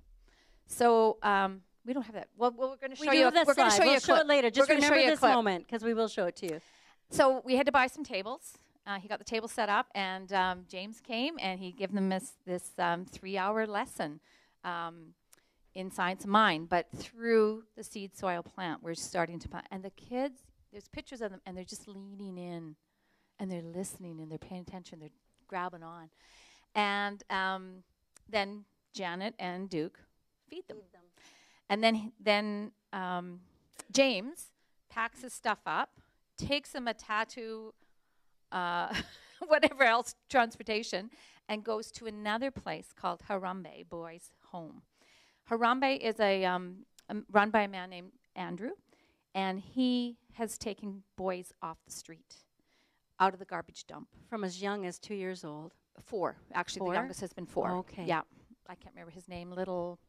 So um, we don't have that. Well, well we're going to We show do you. have that We're going to slide. show you We'll a show clip it later. Just We're gonna show remember you a this clip. moment, because we will show it to you. So we had to buy some tables. Uh, he got the table set up, and um, James came, and he gave them this, this um, three-hour lesson um, in Science of Mind. But through the seed, soil, plant, we're starting to plant. And the kids... There's pictures of them, and they're just leaning in, and they're listening, and they're paying attention. They're grabbing on. And um, then Janet and Duke feed them. Feed them. And then h- then um, James packs his stuff up, takes him a tattoo, uh, whatever else, transportation, and goes to another place called Harambe Boys Home. Harambe is a um, um, run by a man named Andrew. And he has taken boys off the street, out of the garbage dump. From as young as two years old. Four. Actually, Four? the youngest has been four. Okay. Yeah. I can't remember his name. Little...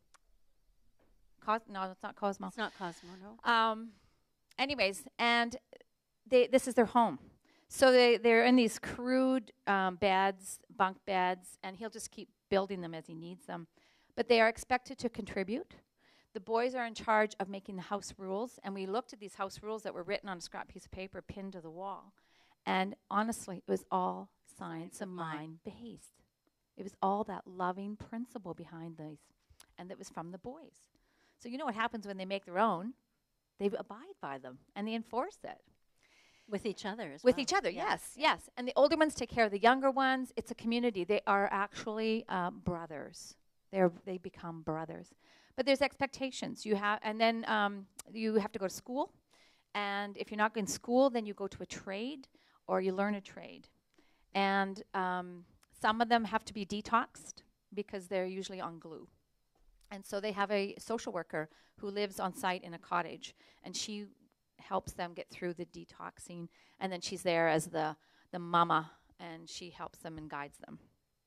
Cos- no, it's not Cosmo. It's not Cosmo, no. Um, anyways, and they, this is their home. So they, they're in these crude um, beds, bunk beds, and he'll just keep building them as he needs them. But they are expected to contribute. The boys are in charge of making the house rules, and we looked at these house rules that were written on a scrap piece of paper pinned to the wall. And honestly, it was all science of mind based. It was all that loving principle behind these, and that was from the boys. So you know what happens when they make their own? They abide by them, and they enforce it. With each other as With well. each other, Yeah. yes, yes. And the older ones take care of the younger ones. It's a community. They are actually uh, brothers. They're they become brothers. But there's expectations. You have, and then um, you have to go to school. And if you're not going to school, then you go to a trade or you learn a trade. And um, some of them have to be detoxed because they're usually on glue. And so they have a social worker who lives on site in a cottage, and she helps them get through the detoxing. And then she's there as the, the mama, and she helps them and guides them.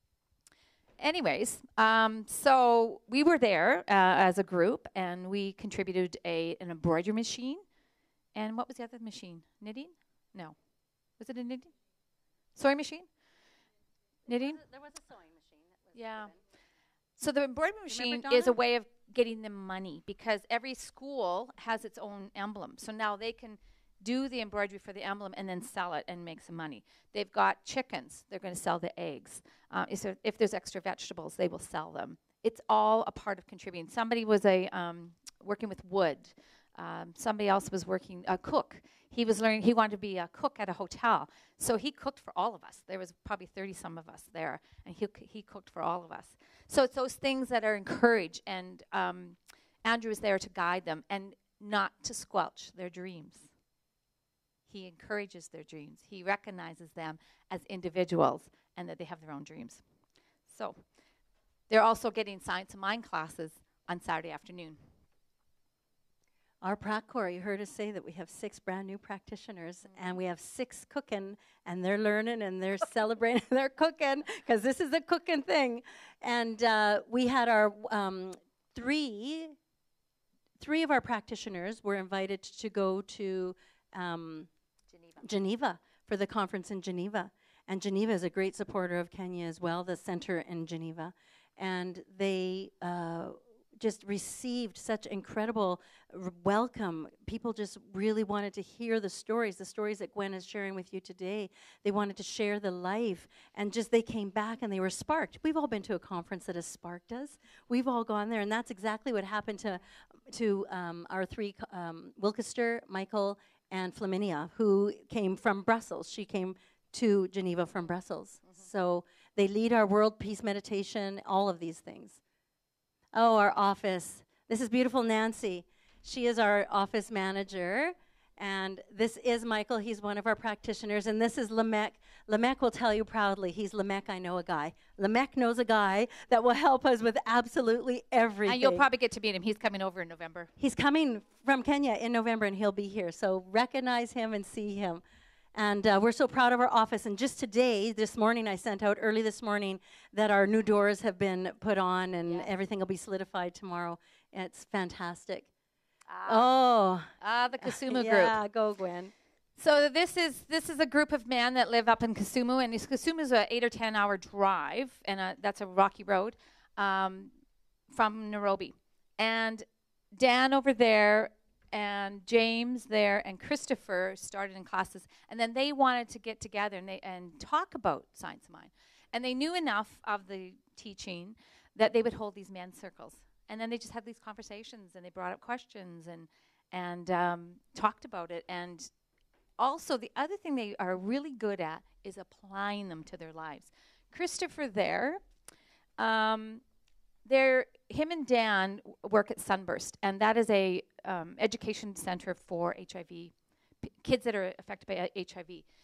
Anyways, um, so we were there uh, as a group, and we contributed a an embroidery machine. And what was the other machine? Knitting? No. Was it a knitting? Sewing machine? Knitting? There was a sewing machine that was Yeah. given. So the embroidery Remember, machine Donna? is a way of getting them money, because every school has its own emblem. So now they can do the embroidery for the emblem and then sell it and make some money. They've got chickens. They're going to sell the eggs. Uh, if, there, if there's extra vegetables, they will sell them. It's all a part of contributing. Somebody was a um, working with wood. Um, somebody else was working, a cook. He was learning, he wanted to be a cook at a hotel. So he cooked for all of us. There was probably thirty-some of us there, and he, c- he cooked for all of us. So it's those things that are encouraged, and um, Andrew is there to guide them and not to squelch their dreams. He encourages their dreams. He recognizes them as individuals and that they have their own dreams. So they're also getting Science of Mind classes on Saturday afternoon. Our prac corps, you heard us say that we have six brand new practitioners, mm-hmm. and we have six cooking, and they're learning and they're celebrating, they're cooking, because this is a cooking thing. And uh, we had our um, three, three of our practitioners were invited to go to um, Geneva. Geneva for the conference in Geneva. And Geneva is a great supporter of Kenya as well, the center in Geneva. And they uh, just received such incredible r- welcome. People just really wanted to hear the stories, the stories that Gwen is sharing with you today. They wanted to share the life, and just they came back and they were sparked. We've all been to a conference that has sparked us. We've all gone there, and that's exactly what happened to to um, our three, um, Wilkester, Michael, and Flaminia, who came from Brussels. She came to Geneva from Brussels. Mm-hmm. So they lead our World Peace Meditation, all of these things. Oh, our office. This is beautiful Nancy. She is our office manager. And this is Michael. He's one of our practitioners. And this is Lamech. Lamech will tell you proudly, he's Lamech, I know a guy. Lamech knows a guy that will help us with absolutely everything. And you'll probably get to meet him. He's coming over in November. He's coming from Kenya in November, and he'll be here. So recognize him and see him. And uh, we're so proud of our office. And just today, this morning, I sent out early this morning that our new doors have been put on, and yes. everything will be solidified tomorrow. It's fantastic. Ah. Oh. Ah, the Kisumu group. Yeah, go, Gwen. So this is this is a group of men that live up in Kisumu, and Kisumu is an eight or ten hour drive, and uh, that's a rocky road um, from Nairobi. And Dan over there, and James there, and Christopher started in classes, and then they wanted to get together and they and talk about Science of Mind. And they knew enough of the teaching that they would hold these men's circles. And then they just had these conversations, and they brought up questions and and um, talked about it. And also, the other thing they are really good at is applying them to their lives. Christopher there, um, they're, him and Dan w- work at Sunburst, and that is a um, education center for H I V, p- kids that are affected by uh, H I V.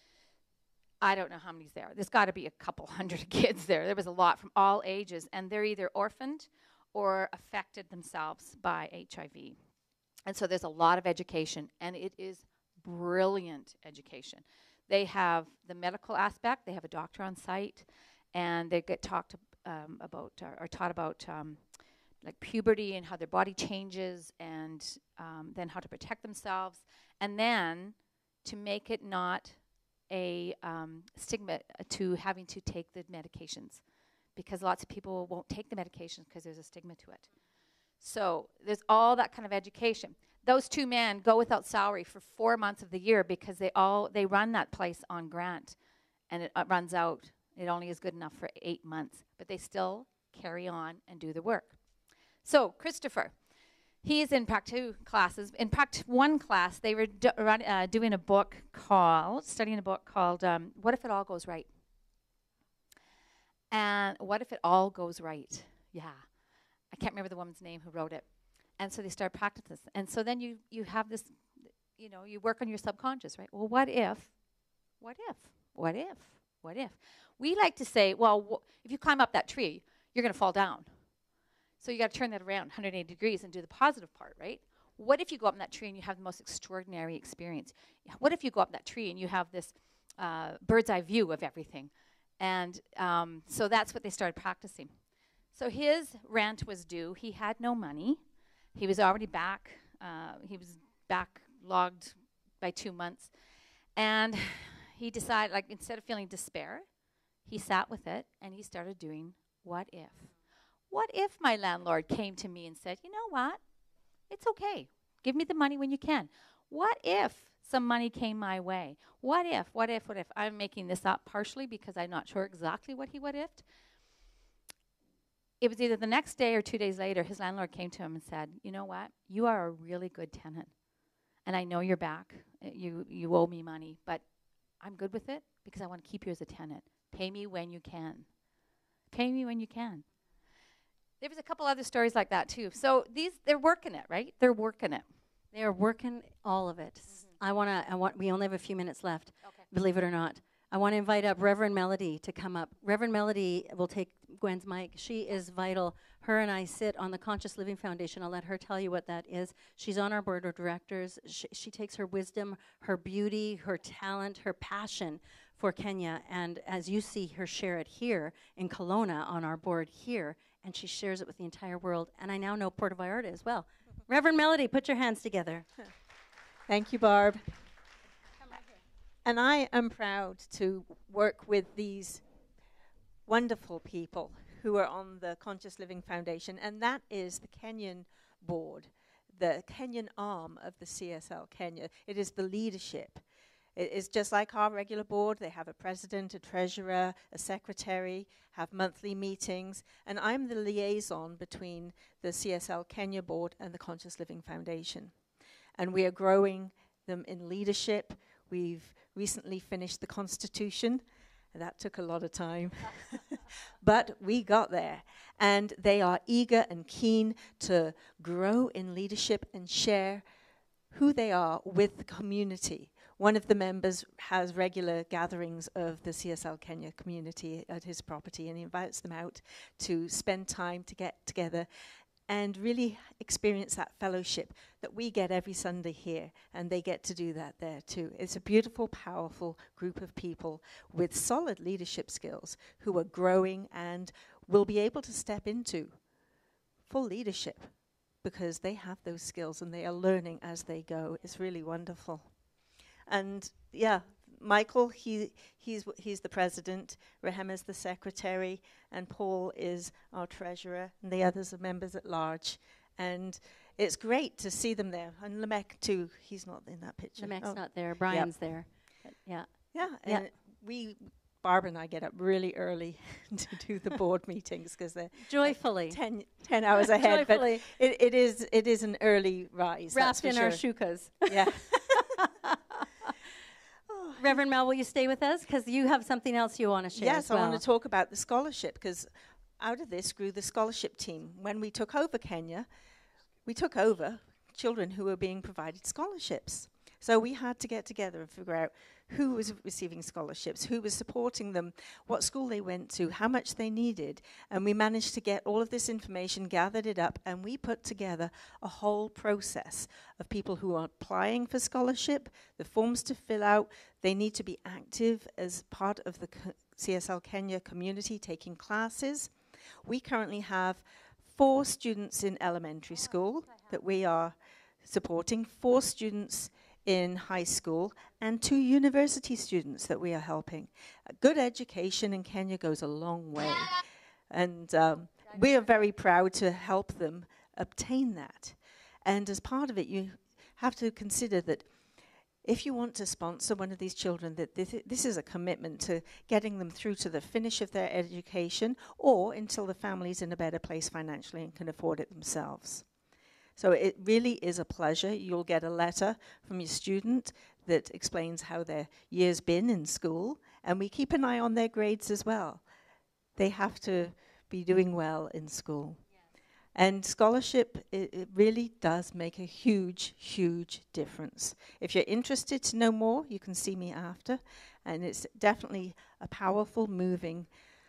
I don't know how many's there. There's got to be a couple hundred kids there. There was a lot from all ages, and they're either orphaned or affected themselves by H I V. And so there's a lot of education, and it is brilliant education. They have the medical aspect. They have a doctor on site, and they get talked um, about uh, or taught about um, like puberty and how their body changes, and um, then how to protect themselves, and then to make it not a um, stigma to having to take the medications, because lots of people won't take the medications because there's a stigma to it. So there's all that kind of education. Those two men go without salary for four months of the year because they all they run that place on grant, and it uh, runs out. It only is good enough for eight months, but they still carry on and do the work. So Christopher, he is in Prac two classes. In Prac one class, they were do, run, uh, doing a book called, studying a book called um, What If It All Goes Right? And what if it all goes right? Yeah. I can't remember the woman's name who wrote it. And so they start practicing this. And so then you, you have this, you know, you work on your subconscious, right? Well, what if, what if, what if, what if? We like to say, well, wh- if you climb up that tree, you're going to fall down. So you got to turn that around one hundred eighty degrees and do the positive part, right? What if you go up in that tree and you have the most extraordinary experience? What if you go up that tree and you have this uh, bird's eye view of everything? And um, so that's what they started practicing. So his rent was due. He had no money. He was already back. Uh, he was backlogged by two months. And he decided, like, instead of feeling despair, he sat with it and he started doing what if. What if my landlord came to me and said, you know what? It's okay. Give me the money when you can. What if some money came my way? What if, what if, what if? I'm making this up partially because I'm not sure exactly what he what if'd. It was either the next day or two days later, his landlord came to him and said, you know what? You are a really good tenant. And I know you're back. Uh, You, you owe me money, but I'm good with it because I want to keep you as a tenant. Pay me when you can. Pay me when you can. There was a couple other stories like that too. So these, they're working it, right? They're working it. They are working all of it. Mm-hmm. I want to, I want, we only have a few minutes left, Okay. believe it or not. I want to invite up Reverend Melody to come up. Reverend Melody will take Gwen's mic. She is vital. Her and I sit on the Conscious Living Foundation. I'll let her tell you what that is. She's on our board of directors. She, she takes her wisdom, her beauty, her talent, her passion for Kenya. And as you see her share it here in Kelowna on our board here, and she shares it with the entire world. And I now know Puerto Vallarta as well. Reverend Melody, put your hands together. Thank you, Barb. And I am proud to work with these wonderful people who are on the Conscious Living Foundation, and that is the Kenyan board, the Kenyan arm of the C S L Kenya. It is the leadership. It is just like our regular board. They have a president, a treasurer, a secretary, have monthly meetings, and I'm the liaison between the C S L Kenya board and the Conscious Living Foundation. And we are growing them in leadership. We've recently finished the Constitution. That took a lot of time. But we got there. And they are eager and keen to grow in leadership and share who they are with the community. One of the members has regular gatherings of the C S L Kenya community at his property, and he invites them out to spend time to get together and really experience that fellowship that we get every Sunday here, and they get to do that there too. It's a beautiful, powerful group of people with solid leadership skills who are growing and will be able to step into full leadership because they have those skills and they are learning as they go. It's really wonderful. And yeah, Michael, he he's w- he's the president, Rahem is the secretary, and Paul is our treasurer, and the others are members at large. And it's great to see them there. And Lamech too, he's not in that picture. Lamech's Oh. not there. Brian's there. But yeah. Yeah, Yeah. and we, Barb and I get up really early to do the board meetings because they're Joyfully. ten, ten hours ahead. But Joyfully. it, it is it is an early rise. Wrapped that's in for our sure. shukas. Yeah. Reverend Mel, will you stay with us? Because you have something else you want to share Yes, as well. I want to talk about the scholarship because out of this grew the scholarship team. When we took over Kenya, we took over children who were being provided scholarships. So we had to get together and figure out who was receiving scholarships, who was supporting them, what school they went to, how much they needed. And we managed to get all of this information, gathered it up, and we put together a whole process of people who are applying for scholarship, the forms to fill out. They need to be active as part of the co- C S L Kenya community, taking classes. We currently have four students in elementary school that we are supporting, four students in high school, and two university students that we are helping. A good education in Kenya goes a long way, and um, we are very proud to help them obtain that. And as part of it, you have to consider that if you want to sponsor one of these children, that this, i- this is a commitment to getting them through to the finish of their education or until the family's in a better place financially and can afford it themselves. So it really is a pleasure. You'll get a letter from your student that explains how their year's been in school, and we keep an eye on their grades as well. They have to be doing well in school. And scholarship, it, it really does make a huge, huge difference. If you're interested to know more, you can see me after, and it's definitely a powerful, moving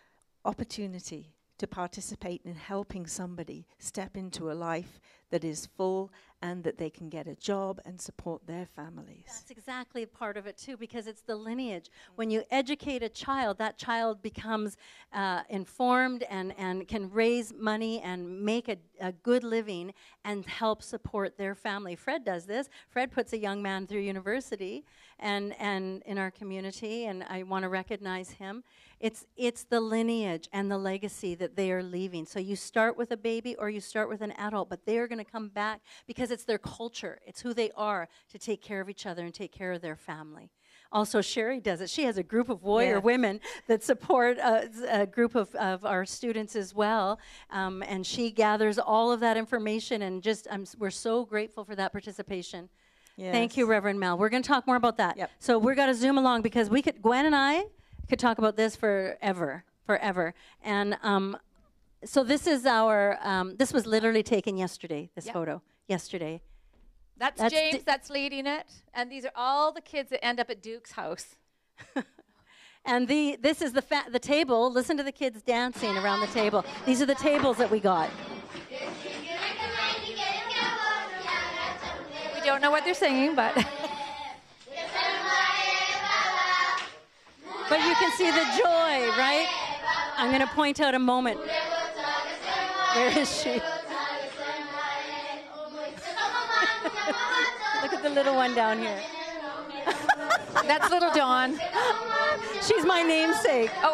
opportunity to participate in helping somebody step into a life that is full and that they can get a job and support their families. That's exactly part of it too, because it's the lineage. When you educate a child, that child becomes uh, informed and, and can raise money and make a, a good living and help support their family. Fred does this. Fred puts a young man through university and, and in our community, and I want to recognize him. It's, it's the lineage and the legacy that they are leaving. So you start with a baby or you start with an adult, but they are going to come back because it's their culture. It's who they are to take care of each other and take care of their family. Also, Sherry does it. She has a group of warrior Yeah. women that support uh, a group of, of our students as well. Um, and she gathers all of that information, and just I'm, s- we're so grateful for that participation. Thank you, Yes. Reverend Mel. We're going to talk more about that. Yep. So we're going to zoom along because we could, Gwen and I could talk about this forever, forever. And um, so this is our, um, this was literally taken yesterday, this Yep. photo, yesterday. That's, That's James, Di- that's leading it. And these are all the kids that end up at Duke's house. And the this is the fa- the table. Listen to the kids dancing around the table. These are the tables that we got. We don't know what they're singing, but But you can see the joy, right? I'm going to point out a moment. Where is she? Look at the little one down here. that's little Dawn. She's my namesake. Oh,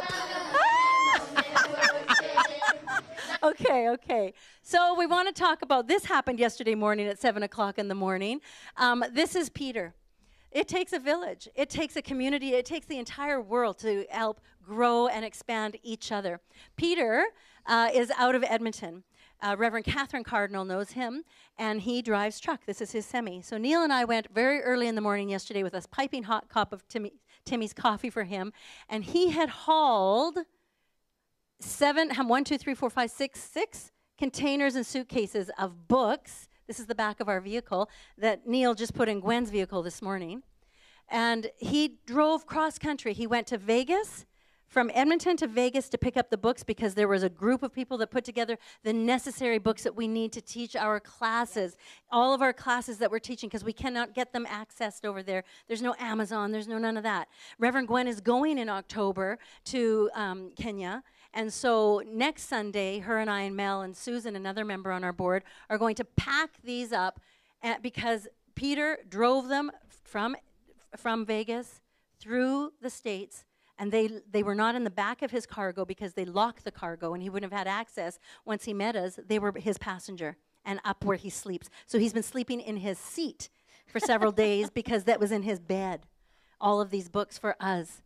Okay, okay. So we want to talk about, this happened yesterday morning at seven o'clock in the morning. Um, this is Peter. It takes a village. It takes a community. It takes the entire world to help grow and expand each other. Peter uh, is out of Edmonton. Uh, Reverend Catherine Cardinal knows him, and he drives truck. This is his semi. So Neil and I went very early in the morning yesterday with a piping hot cup of Timmy, Timmy's coffee for him, and he had hauled seven, one, two, three, four, five, six, six containers and suitcases of books. This is the back of our vehicle that Neil just put in Gwen's vehicle this morning. And he drove cross country. He went to Vegas, from Edmonton to Vegas to pick up the books because there was a group of people that put together the necessary books that we need to teach our classes, all of our classes that we're teaching, because we cannot get them accessed over there. There's no Amazon. There's no none of that. Reverend Gwen is going in October to um, Kenya. And so next Sunday, her and I and Mel and Susan, another member on our board, are going to pack these up at, because Peter drove them from, from Vegas through the States, and they they were not in the back of his cargo because they locked the cargo and he wouldn't have had access. Once he met us, they were his passenger and up where he sleeps. So he's been sleeping in his seat for several days because that was in his bed, all of these books for us.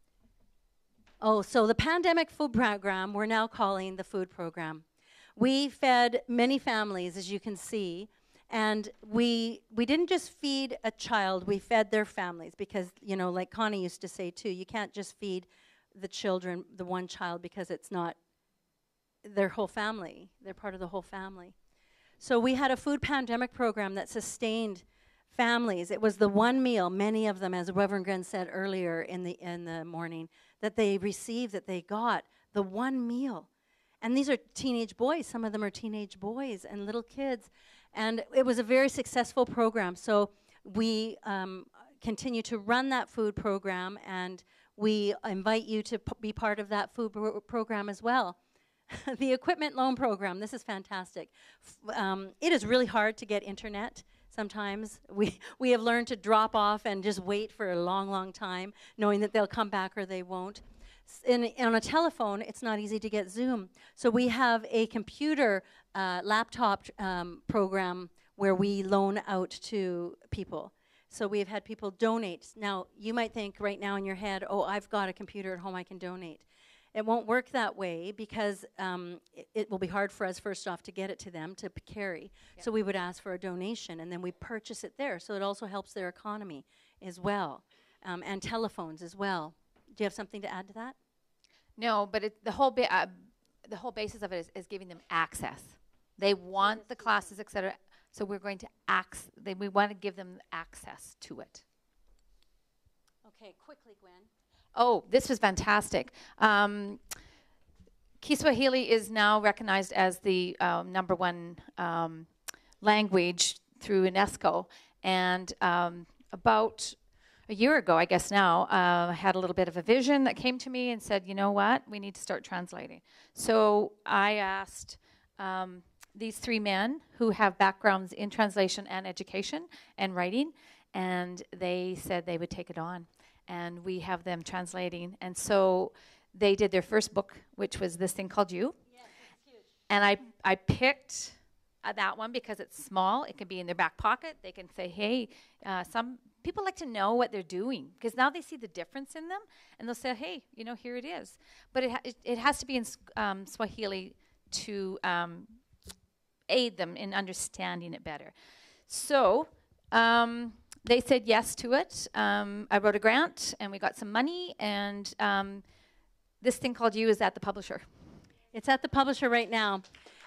Oh, so the pandemic food program, we're now calling the food program. We fed many families, as you can see, and we we didn't just feed a child, we fed their families because, you know, like Connie used to say too, you can't just feed the children, the one child, because it's not their whole family. They're part of the whole family. So we had a food pandemic program that sustained families. It was the one meal, many of them, as Reverend Gren said earlier in the in the morning, that they received, that they got, the one meal. And these are teenage boys. Some of them are teenage boys and little kids. And it was a very successful program. So we um, continue to run that food program, and we invite you to p- be part of that food pro- program as well. The equipment loan program, this is fantastic. F- um, it is really hard to get internet. Sometimes we, we have learned to drop off and just wait for a long, long time, knowing that they'll come back or they won't. In, on a telephone, it's not easy to get Zoom. So we have a computer uh, laptop um, program where we loan out to people. So we've had people donate. Now, you might think right now in your head, oh, I've got a computer at home, I can donate. It won't work that way because um, it, it will be hard for us, first off, to get it to them to p- carry. Yep. So we would ask for a donation, and then we purchase it there. So it also helps their economy as well, um, and telephones as well. Do you have something to add to that? No, but it, the whole ba- uh, the whole basis of it is, is giving them access. They want the classes, et cetera. So we're going to ac- they, we want to give them access to it. Okay, quickly, Gwen. Oh, this was fantastic. Um, Kiswahili is now recognized as the um, number one um, language through UNESCO. And um, about a year ago, I guess now, uh, I had a little bit of a vision that came to me and said, you know what, we need to start translating. So I asked um, these three men who have backgrounds in translation and education and writing, and they said they would take it on. And we have them translating. And so they did their first book, which was this thing called You. Yes, it's huge. And I, I picked uh, that one because it's small. It can be in their back pocket. They can say, hey, uh, some people like to know what they're doing because now they see the difference in them. And they'll say, hey, you know, here it is. But it, ha- it, it has to be in um, Swahili to um, aid them in understanding it better. So... Um, They said yes to it. Um, I wrote a grant, and we got some money, and um, this thing called You is at the publisher. It's at the publisher right now.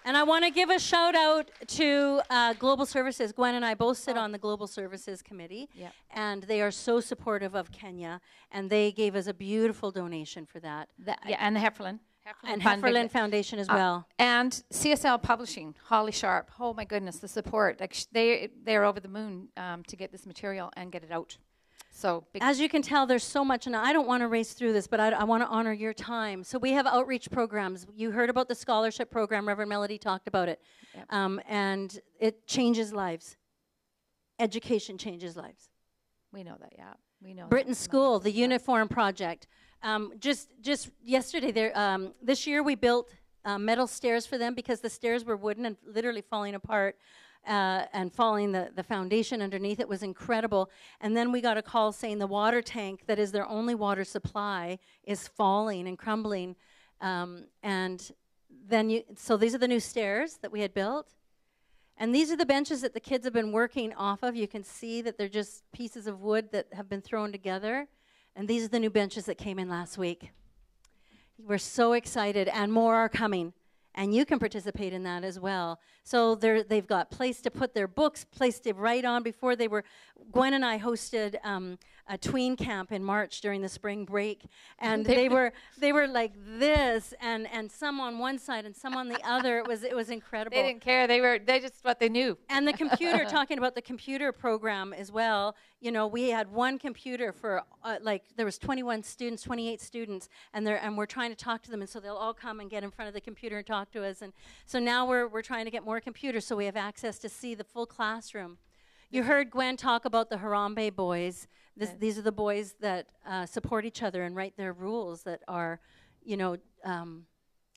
And I want to give a shout out to uh, Global Services. Gwen and I both sit Oh. on the Global Services Committee, Yep. and they are so supportive of Kenya, and they gave us a beautiful donation for that. That, yeah, and the Hefferlin. And Fund, big- Hefferlin Foundation as uh, well. And C S L Publishing, Holly Sharp. Oh my goodness, the support! Like sh- they they're over the moon um, to get this material and get it out. So big As you can tell, there's so much, and I don't want to race through this, but I, I want to honor your time. So we have outreach programs. You heard about the scholarship program. Reverend Melody talked about it. Yep. Um, and it changes lives. Education changes lives. we know that, yeah, we know. Britain that. School, the Uniform Project. Um, just just yesterday, there. Um, this year we built uh, metal stairs for them because the stairs were wooden and literally falling apart. Uh, and falling the, the foundation underneath it was incredible. And then we got a call saying the water tank that is their only water supply is falling and crumbling. Um, and then you, so these are the new stairs that we had built. And these are the benches that the kids have been working off of. You can see that they're just pieces of wood that have been thrown together. And these are the new benches that came in last week. We're so excited, and more are coming. And you can participate in that as well. So they're, they've got place to put their books, place to write on. Before they were, Gwen and I hosted um, a tween camp in March during the spring break, and they were they were like this, and and some on one side and some on the other. It was it was incredible. They didn't care. They were they just what they knew. And the computer, talking about the computer program as well, you know, we had one computer for, uh, like, there was twenty-one students, twenty-eight students, and they're and we're trying to talk to them, and so they'll all come and get in front of the computer and talk to us. And so now we're we're trying to get more computers so we have access to see the full classroom. You heard Gwen talk about the Harambe boys. This, Right. These are the boys that uh, support each other and write their rules that are, you know, um,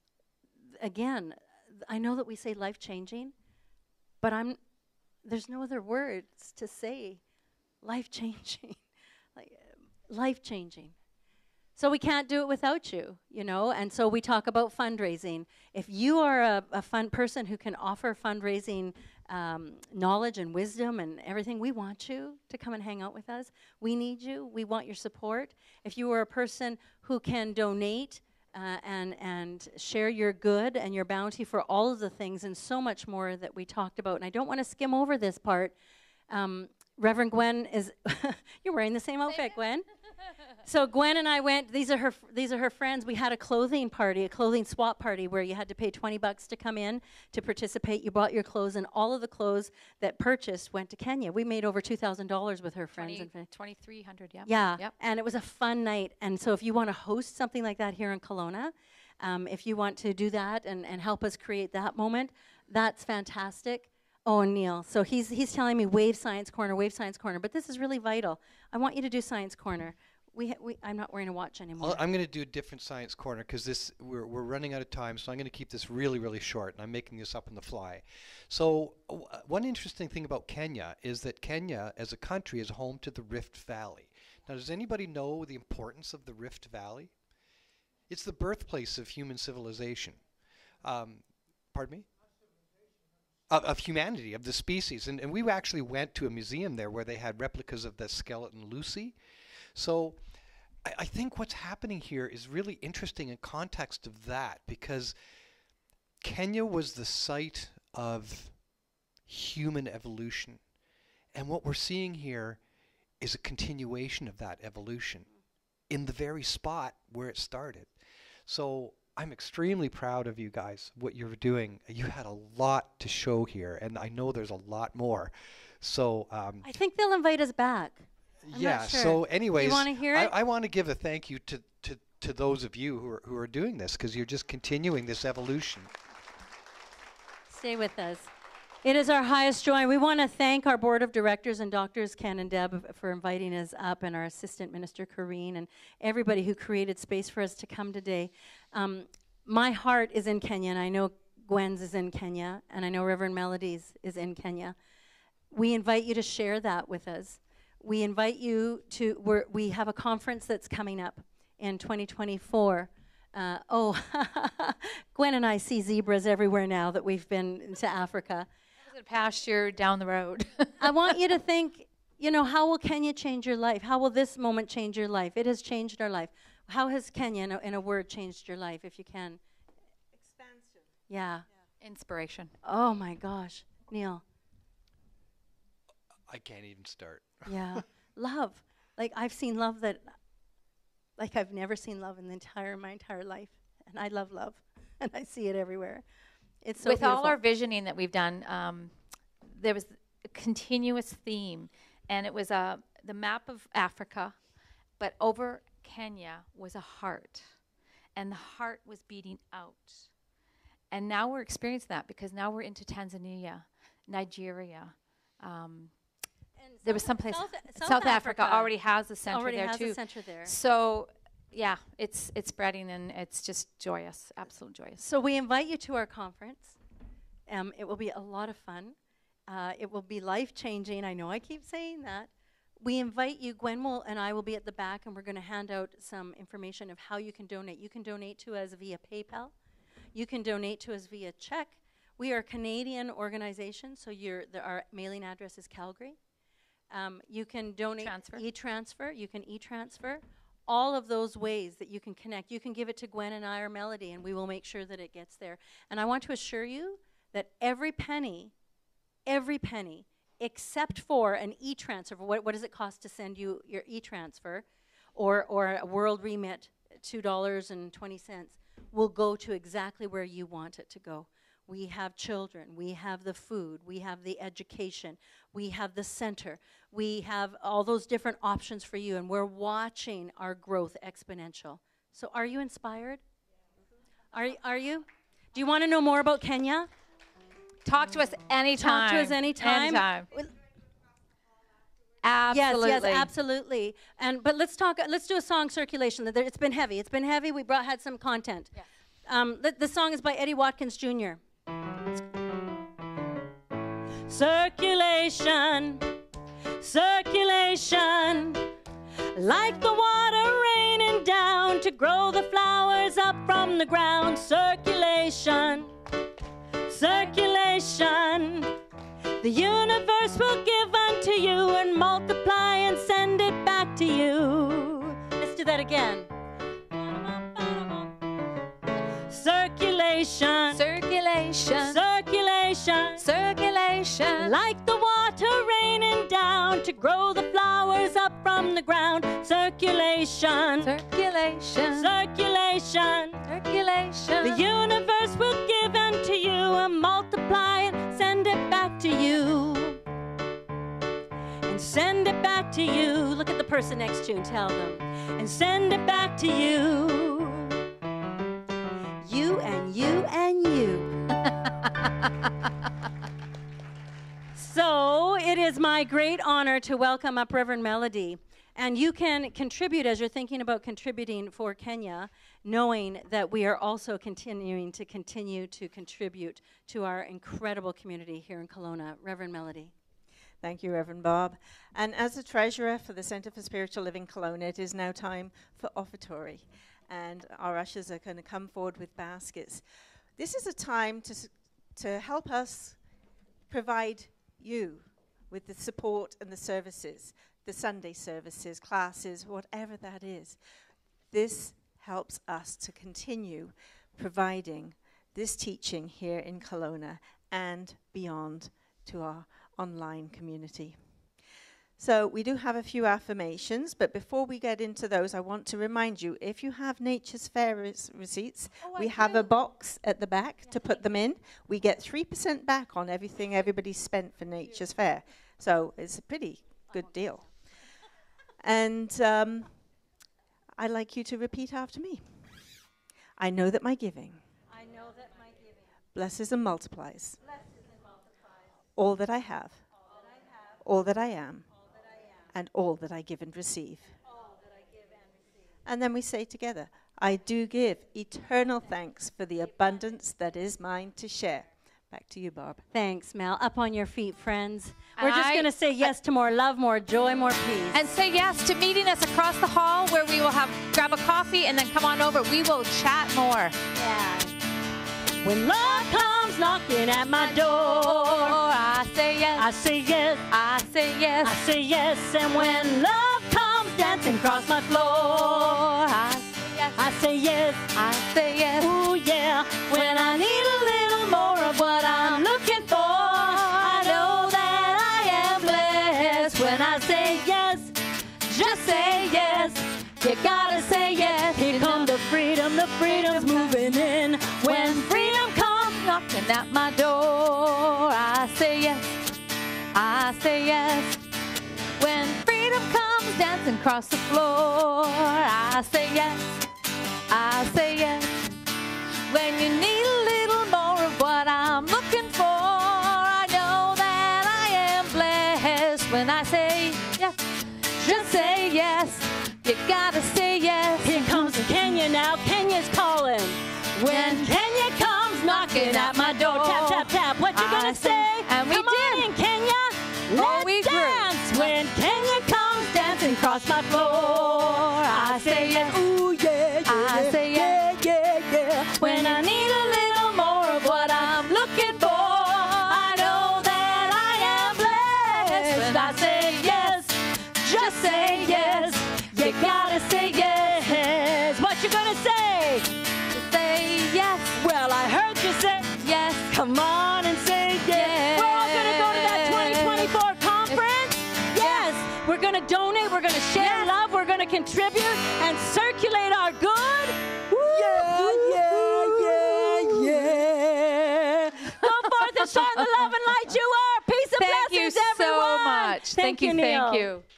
again, I know that we say life-changing, but I'm, there's no other words to say life-changing, like uh, life-changing. So we can't do it without you, you know, and so we talk about fundraising. If you are a, a fun person who can offer fundraising um, knowledge and wisdom and everything, we want you to come and hang out with us. We need you. We want your support. If you are a person who can donate uh, and, and share your good and your bounty for all of the things and so much more that we talked about, and I don't want to skim over this part, um, Reverend Gwen is, you're wearing the same outfit, Gwen. So Gwen and I went, these are her f- these are her friends. We had a clothing party, a clothing swap party where you had to pay twenty bucks to come in to participate. You bought your clothes, and all of the clothes that purchased went to Kenya. We made over two thousand dollars with her friends. and fa- twenty-three hundred, yeah. yeah, Yep. and it was a fun night. And so if you want to host something like that here in Kelowna, um, if you want to do that and, and help us create that moment, that's fantastic. Oh, and Neil. So he's he's telling me Wave Science Corner, Wave Science Corner. But this is really vital. I want you to do Science Corner. We, ha- we I'm not wearing a watch anymore. I'll, I'm going to do a different science corner because this we're we're running out of time, so I'm going to keep this really really short, and I'm making this up on the fly. So w- uh, one interesting thing about Kenya is that Kenya, as a country, is home to the Rift Valley. Now, does anybody know the importance of the Rift Valley? It's the birthplace of human civilization. Um, pardon me. Of, of humanity, of the species, and and we actually went to a museum there where they had replicas of the skeleton Lucy. So I, I think what's happening here is really interesting in context of that, because Kenya was the site of human evolution. And what we're seeing here is a continuation of that evolution in the very spot where it started. So I'm extremely proud of you guys, what you're doing. You had a lot to show here, and I know there's a lot more. So um, I think they'll invite us back. I'm yeah. not sure. So, anyways, wanna hear I, it? I want to give a thank you to, to, to those of you who are who are doing this, because you're just continuing this evolution. Stay with us. It is our highest joy. We want to thank our board of directors and doctors, Ken and Deb, f- for inviting us up, and our assistant minister, Corrine, and everybody who created space for us to come today. Um, my heart is in Kenya, and I know Gwen's is in Kenya, and I know Reverend Melody's is in Kenya. We invite you to share that with us. We invite you to, we're, we have a conference that's coming up in twenty twenty-four. Uh, oh, Gwen and I see zebras everywhere now that we've been to Africa. That was a pasture down the road. I want you to think, you know, how will Kenya change your life? How will this moment change your life? It has changed our life. How has Kenya, in a, in a word, changed your life, if you can? Expansion. Yeah. Inspiration. Oh my gosh, Neil. I can't even start. Yeah, love. Like I've seen love that, like I've never seen love in the entire my entire life, and I love love, and I see it everywhere. It's so With beautiful. all our visioning that we've done, um, there was a continuous theme, and it was uh, the map of Africa, but over Kenya was a heart, and the heart was beating out. And now we're experiencing that because now we're into Tanzania, Nigeria. Um, And there was South- someplace, South, South, South Africa, Africa already has a center already there has too. a center there. So, yeah, it's it's spreading and it's just joyous, absolute joyous. So we invite you to our conference. Um, it will be a lot of fun. Uh, it will be life-changing. I know I keep saying that. We invite you. Gwen will and I will be at the back, and we're going to hand out some information of how you can donate. You can donate to us via PayPal. You can donate to us via check. We are a Canadian organization, so your the, our mailing address is Calgary. Um, you can donate Transfer. e-transfer. You can e-transfer. All of those ways that you can connect. You can give it to Gwen and I or Melody, and we will make sure that it gets there. And I want to assure you that every penny, every penny, except for an e-transfer, what, what does it cost to send you your e-transfer, or, or a world remit, two dollars and twenty cents, will go to exactly where you want it to go. We have children, we have the food, we have the education, we have the center, we have all those different options for you, and we're watching our growth exponential. So are you inspired? Are, y- are you? Do you want to know more about Kenya? Talk to us anytime. Talk to us anytime. Anytime. Well, Absolutely. Yes, yes, absolutely. And but let's talk. Let's do a song circulation. There- It's been heavy. It's been heavy. We brought had some content. Yes. Um, the, the song is by Eddie Watkins Junior Circulation, circulation, like the water raining down to grow the flowers up from the ground. Circulation, circulation. The universe will give unto you and multiply and send it back to you. Let's do that again. Circulation, Circulation. circulation, Circulation. like the water raining down to grow the flowers up from the ground. Circulation, Circulation. circulation. Circulation. The universe will give unto you and multiply and send it back to you. And send it back to you. Look at the person next to you and tell them. And send it back to you. You and you and you. So it is my great honor to welcome up Reverend Melody. And you can contribute as you're thinking about contributing for Kenya, knowing that we are also continuing to continue to contribute to our incredible community here in Kelowna. Reverend Melody. Thank you, Reverend Barb. And as the treasurer for the Centre for Spiritual Living Kelowna, it is now time for offertory. And our ushers are going to come forward with baskets. This is a time to, s- to help us provide you with the support and the services, the Sunday services, classes, whatever that is. This helps us to continue providing this teaching here in Kelowna and beyond to our online community. So we do have a few affirmations, but before we get into those, I want to remind you, if you have Nature's Fair res- receipts, Oh, we I have do. a box at the back to put them in. We get three percent back on everything everybody spent for Nature's Fair. So it's a pretty good deal. And um, I'd like you to repeat after me. I know that my giving I know that my giving blesses and multiplies blesses and multiplies all that I have, all that I have, all that I am, all that I am, and all that I give and receive. all that I give and receive. And then we say together, I do give eternal thanks for the abundance that is mine to share. Back to you, Barb. Thanks, Mel. Up on your feet, friends. We're And just I- going to say yes to more love, more joy, more peace. And say yes to meeting us across the hall where we will have grab a coffee and then come on over. We will chat more. Yeah. When love comes knocking at my door, Oh, I say yes. I say yes, I say yes. I say yes. And when love comes dancing across my floor, I say yes. I say yes, I say yes. ooh yeah. When I need a little more of what I'm looking for. I know that I am blessed when I say yes. Just say yes. You gotta say yes. Here come the freedom, the freedom's moving in. When freedom comes knocking at my door, I say yes. I say yes. When freedom comes dancing across the floor, I say yes. I say yes. When you need a little more of what I'm looking for, I know that I am blessed when I say yes. Just say yes. You gotta say yes. Here comes Kenya now. Kenya's calling. When Kenya comes knocking at my door, Tap, tap, tap. What you I gonna say- say? and we Come on did. in, Kenya. Oh, Let's we grew. dance. When Kenya comes dancing across my floor, I say yes. Ooh, yeah, yeah. I say yes. Yeah, yeah, yeah. When I need a little more of what I'm looking for, I know that I am blessed. When I say yes, just say yes. You gotta say yes. What you gonna say? Say yes, Well, I heard you say, yes. come on and say yes. We're all gonna go to that twenty twenty-four conference. Yes. We're gonna donate. We're gonna share Yes. love. We're gonna contribute and circulate our good. Yeah, yeah, yeah, yeah. Go forth and shine the love and light you are. Peace and Thank you blessings, so everyone. much. Thank you, Neil. thank you.